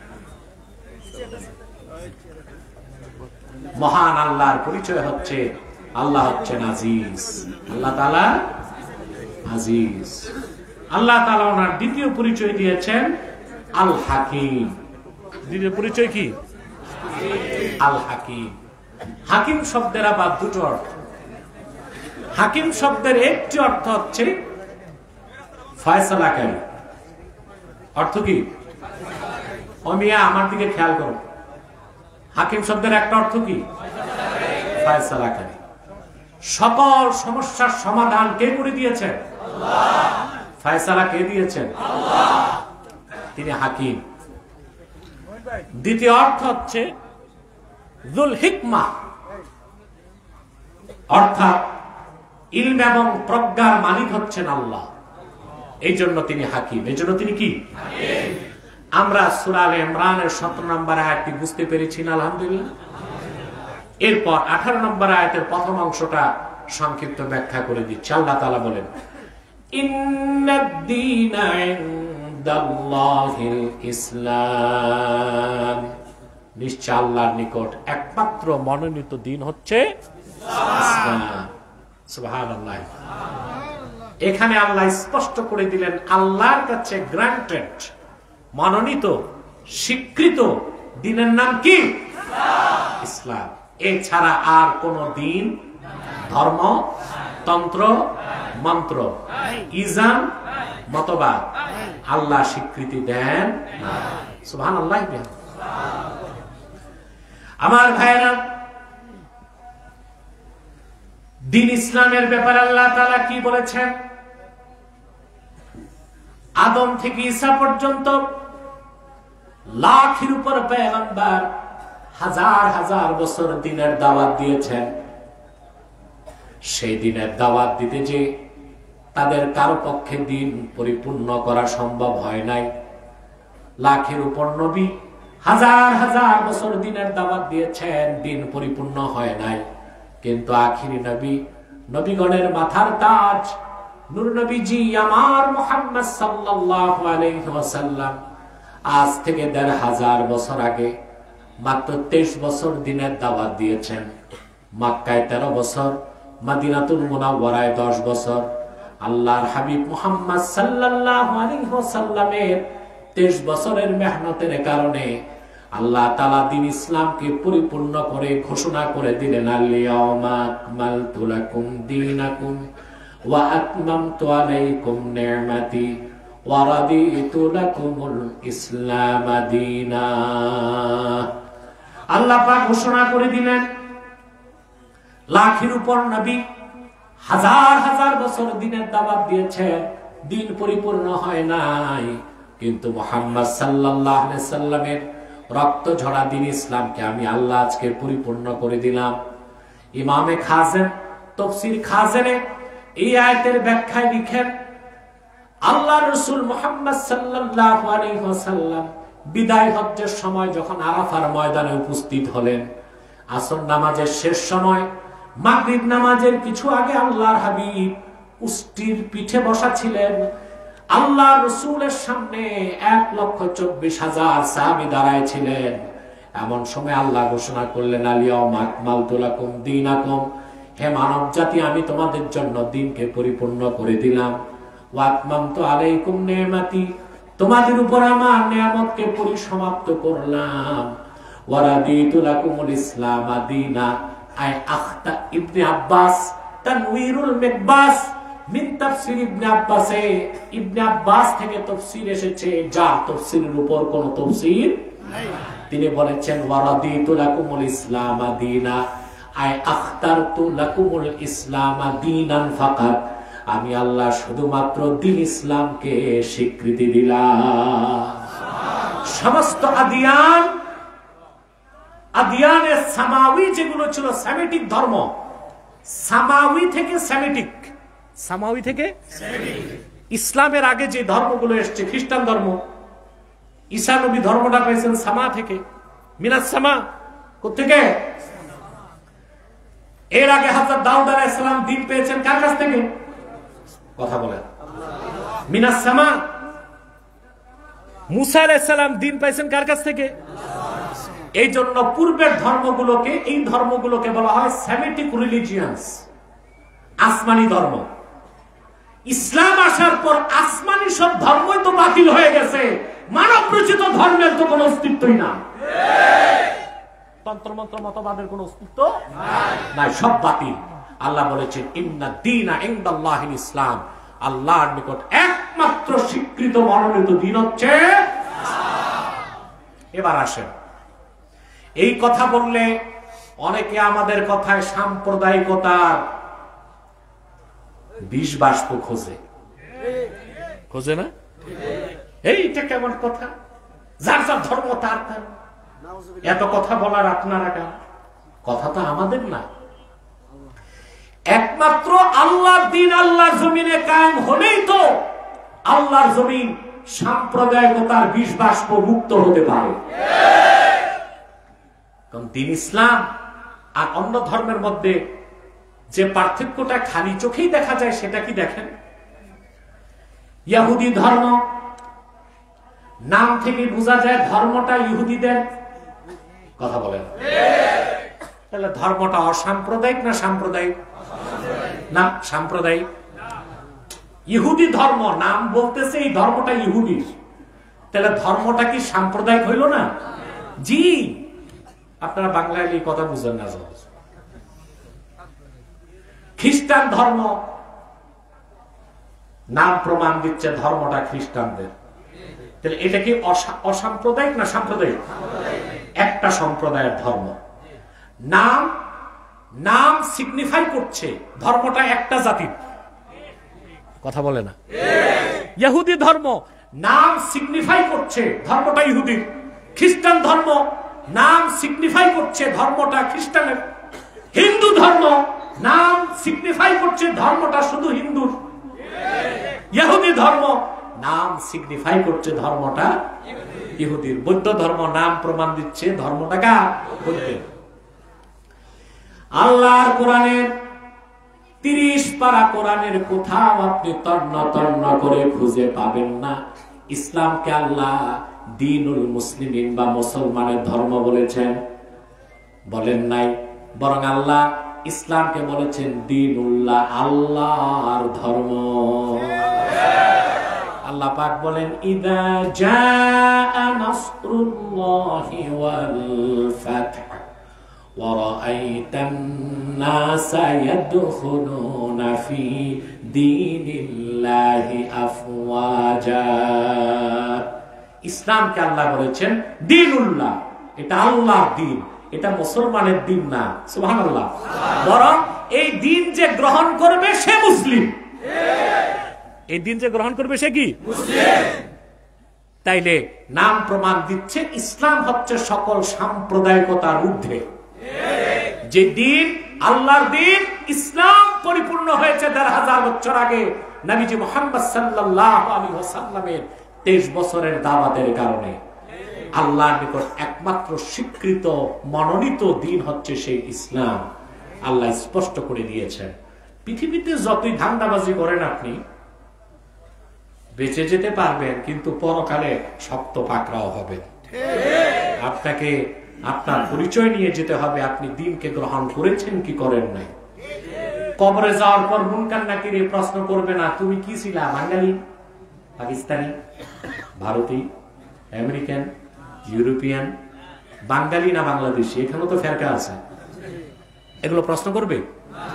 মহান আল্লাহর পরিচয় হচ্ছে আল্লাহ হচ্ছেন আজিজ। আল্লাহ তাআলা আজিজ। আল্লাহ তাআলা ওনার দ্বিতীয় পরিচয় দিয়েছেন আল হাকিম। দ্বিতীয় পরিচয় কি? আল হাকিম। হাকিম শব্দের আবার দুটো অর্থ। হাকিম শব্দের একটি অর্থ হচ্ছে ফয়সালাকারী। অর্থ কি? অমিয়া আমার দিকে খেয়াল করো, হাকিম শব্দের একটা অর্থ কি? ফয়সালাকারী। সকল সমস্যার সমাধান কে করে দিয়েছেন? আল্লাহ। ফয়সালা কে দিয়েছেন? আল্লাহ। তিনি হাকিম। দ্বিতীয় অর্থ হচ্ছে যুল হিকমা, অর্থাৎ ইলম এবং প্রজ্ঞার মালিক হচ্ছেন আল্লাহ, এই জন্য তিনি হাকিম। এই জন্য তিনি কি? আমরা সূরা আলে ইমরানের 17 নম্বর আয়াতটি বুঝতে পেরেছি না? আলহামদুলিল্লাহ। এরপর 18 নম্বর আয়াতের প্রথম অংশটা সংক্ষিপ্ত ব্যাখ্যা করে দিচ্ছি। আল্লাহ তাআলা বলেন, ইন্নাদ-দীনা ইনদাল্লাহিল ইসলাম, নিশ্চয় আল্লাহর নিকট একমাত্র মনোনীত দিন হচ্ছে ইসলাম। সুবহানাল্লাহ। এখানে আল্লাহ স্পষ্ট করে দিলেন আল্লাহর কাছে গ্রান্টেড, মনোনীত, স্বীকৃত দিনের নাম কি? ইসলাম। এছাড়া আর কোন দিন, ধর্ম, তন্ত্র, মন্ত্র, ইজাম, মতবাদ আল্লাহ স্বীকৃতি দেন না। সুবহানাল্লাহ। আমার ভাইরা, দিন ইসলামের ব্যাপারে আল্লাহ তাআলা কি বলেছেন? আদম থেকে ঈসা পর্যন্ত লাখের উপর পয়গম্বর হাজার হাজার বছর দিনের দাওয়াত দিয়েছেন। সেই দিনের দাওয়াত দিতে যে তাদের কারো পক্ষে দিন পরিপূর্ণ করা সম্ভব হয় নাই। লাখের উপর নবী হাজার হাজার বছর দিনের দাওয়াত দিয়েছেন, দিন পরিপূর্ণ হয় নাই। কিন্তু আখিরি নবী, নবীগণের মাথার তাজ নূর নবীজি আমার মুহাম্মদ সাল্লাল্লাহু আলাইহি ওয়াসাল্লাম আজ থেকে ১৫০০ বছর আগে মাত্র ২৩ বছর দিনের দাওয়াত দিয়েছেন। মক্কায় ১৩ বছর, মদিনাতুল মুনাওয়ারায় ১০ বছর। আল্লাহর হাবিব মুহাম্মদ সাল্লাল্লাহু আলাইহি ওয়াসাল্লামের ২৩ বছরের মেহনতের কারণে আল্লাহ তাআলা দ্বীন ইসলামকে পরিপূর্ণ করে ঘোষণা করে দিলেন, আল-ইয়াওমা আকমালতু লাকুম দীনাকুম ওয়া আতমামতু আলাইকুম নি'মাতি ওয়া রাদিতু লাকুমুল ইসলাম দীনা। আল্লাহ পাক ঘোষণা করে দিলেন, লাখের উপর নবী হাজার হাজার বছর দিনের দাওয়াত দিয়েছেন, দিন পরিপূর্ণ হয় নাই। কিন্তু মুহাম্মদ সাল্লাল্লাহু আলাইহি সাল্লামের রক্ত ঝরা দ্বীন ইসলামকে আমি আল্লাহ আজকে পরিপূর্ণ করে দিলাম। ইমামে খাজেন তাফসীর খাজেনে এই আয়াতের ব্যাখ্যায় লিখেন, আল্লাহ রাসূল মুহাম্মদ সাল্লাল্লাহু আলাইহি ওয়াসাল্লাম বিদায় হজ্জের সময় যখন আরাফার ময়দানে উপস্থিত হলেন, আসর নামাজের শেষ সময়, মাগরিব নামাজের কিছু আগে আল্লাহর হাবিব উষ্টির পিঠে বসা ছিলেন। আল্লাহ রাসূলের সামনে ১,২৪,০০০ সাহাবী দাঁড়ায় ছিলেন। এমন সময় আল্লাহ ঘোষণা করলেন, আল-ইয়াওমা আকমালতু লাকুম দীনাকুম, হে মানব জাতি, আমি তোমাদের জন্য দিনকে পরিপূর্ণ করে দিলাম। ওয়া আতমামতু আলাইকুম নি'মাতি, তোমাদের উপর আমার নিয়ামতকে পরিসমাপ্ত করলাম। ওয়া রাদিতু লাকুমুল ইসলাম দীনা। আই আখতা ইবনে আব্বাস তানওয়ীরুল মিকবাস মিন তাফসীর ইবনে আব্বাসে, ইবনে আব্বাস থেকে তাফসীর এসেছে যা তাফসীরের উপর কোন তাফসীর নাই। তিনি বলেছেন, ওয়া রাদিতু লাকুমুল ইসলাম দীনা, আই আখতারতু লাকুমুল ইসলাম দীনান ফাকাত, আমি আল্লাহ শুধুমাত্র দ্বীন ইসলামকে স্বীকৃতি দিলাম। সমস্ত আদিয়ানে সামাওয়ী যেগুলো ছিল সেমিটিক ধর্ম, সামাওয়ী থেকে সেমিটিক, সামাওয়ী থেকে ইসলামের আগে যে ধর্মগুলো এসেছে, খ্রিস্টান ধর্ম, ঈসা নবী ধর্মটা পেয়েছেন সামা থেকে, মিনাস সামা। কোত্থেকে? এর আগে হযরত দাউদ আলাইহিস সালাম দ্বীন পেয়েছেন কার কাছ থেকে? কথা বলেন। মিনাস সামা, মুসা আলাইহিস সালাম দিন পাইছেন কার কাছ থেকে? এই জন্য পূর্বের ধর্মগুলোকে, এই ধর্মগুলোকে বলা হয় সেমিটিক রিলিজিয়ান্স, আসমানি ধর্ম। ইসলাম আসার পর আসমানি সব ধর্মই তো বাতিল হয়ে গেছে, মানব রচিত ধর্মের তো কোনো অস্তিত্বই না। তন্ত্রমন্ত্র মতবাদের কোনো অস্তিত্ব নাই, সব বাতিল। আল্লাহ বলেছেন ইন্না দীনা ইনদাল্লাহিল ইসলাম, আল্লাহর নিকট একমাত্র স্বীকৃত মনোনীত দিন হচ্ছে। এবার আসেন, এই কথা বললে অনেকে আমাদের কথায় সাম্প্রদায়িকতার বিষ বাষ্প খোঁজে না? এইটা কেমন কথা? যার যার ধর্ম তার তার, এত কথা বলার আপনারা কেন? কথা তো আমাদের না, একমাত্র আল্লাহর দিন আল্লাহর জমিনে কায়েম হলেই তো আল্লাহর জমিন সাম্প্রদায়িকতার বিষ বাষ্প মুক্ত হতে পারে। কারণ দিন ইসলাম আর অন্য ধর্মের মধ্যে যে পার্থক্যটা খালি চোখেই দেখা যায়, সেটা কি দেখেন? ইহুদি ধর্ম, নাম থেকে বোঝা যায় ধর্মটা ইহুদিদের। কথা বলেন, তাহলে ধর্মটা অসাম্প্রদায়িক না সাম্প্রদায়িক? না, সাম্প্রদায়িক। ইহুদি ধর্ম, নাম বলতেছে এই ধর্মটা ইহুদি, তাহলে ধর্মটা কি সাম্প্রদায়িক হইল না? জি, আপনারা বাংলায় এই কথা বুঝেন না। খ্রিস্টান ধর্ম, নাম প্রমাণ দিচ্ছে ধর্মটা খ্রিস্টানদের, তাহলে এটা কি অসাম্প্রদায়িক না সাম্প্রদায়িক? একটা সম্প্রদায়ের ধর্ম, নাম সিগনিফাই করছে ধর্মটা একটা জাতির। কথা বলে না? ইহুদি ধর্ম, নাম সিগনিফাই করছে ধর্মটা ইহুদির। খ্রিস্টান ধর্ম, নাম সিগনিফাই করছে ধর্মটা খ্রিস্টানের। হিন্দু ধর্ম, নাম সিগনিফাই করছে ধর্মটা শুধু হিন্দুর। ইহুদি ধর্ম, নাম সিগনিফাই করছে ধর্মটা ইহুদির। বৌদ্ধ ধর্ম, নাম প্রমাণ দিচ্ছে ধর্মটা কার? বৌদ্ধের। আল্লাহর কোরআনের 30 পারা কোরআনের কোথাও আপনি তন্ন তন্ন করে খুঁজে পাবেন না ইসলামকে আল্লাহ দ্বীনুল মুসলিমিন বা মুসলমানের ধর্ম বলেছেন, বলেন নাই। বরং আল্লাহ ইসলামকে বলেছেন দ্বীনুল্লাহ, আল্লাহর ধর্ম। আল্লাহ পাক বলেন ইদা জাআ নাসরুল্লাহি ওয়াল ফাতহ ওয়া রাআইতান নাসা ইয়াদখুলুনা ফি দীনিল্লাহি আফওয়াজা। ইসলামকে আল্লাহ বলেছেন দ্বীনুল্লাহ, এটা আল্লাহর দ্বীন, এটা মুসলমানের দ্বীন না। সুবহানাল্লাহ। বরং এই দ্বীন যে গ্রহণ করবে সে মুসলিম। এই দিন যে গ্রহণ করবে সে কি? মুসলিম। তাইলে নাম প্রমাণ দিচ্ছে ইসলাম হচ্ছে সকল সাম্প্রদায়িকতার ঊর্ধ্বে। যে দিন আল্লাহর দিন ইসলাম পরিপূর্ণ হয়েছে ১৫০০ বছর আগে নবীজি মুহাম্মদ সাল্লাল্লাহু আলাইহি ওয়াসাল্লামের 23 বছরের দাওয়াতের কারণে। আল্লাহর নিকট একমাত্র স্বীকৃত মনোনীত দিন হচ্ছে সেই ইসলাম। আল্লাহ স্পষ্ট করে দিয়েছেন। পৃথিবীতে যতই ধান্দাবাজি করেন আপনি, বেঁচে যেতে পারবেন, কিন্তু পরকালে শক্ত পাকড়াও হবে। আপনাকে আপনার পরিচয় নিয়ে যেতে হবে, আপনি দিনকে গ্রহণ করেছেন কি করেন নাই। কবরে যাওয়ার পর মুনকার নাকির প্রশ্ন করবে না তুমি কি ছিলা, বাঙালি, পাকিস্তানি, ভারতী, আমেরিকান, ইউরোপিয়ান, বাঙালি না বাংলাদেশি, এখানেও তো ফেরকা আছে। এগুলো প্রশ্ন করবে?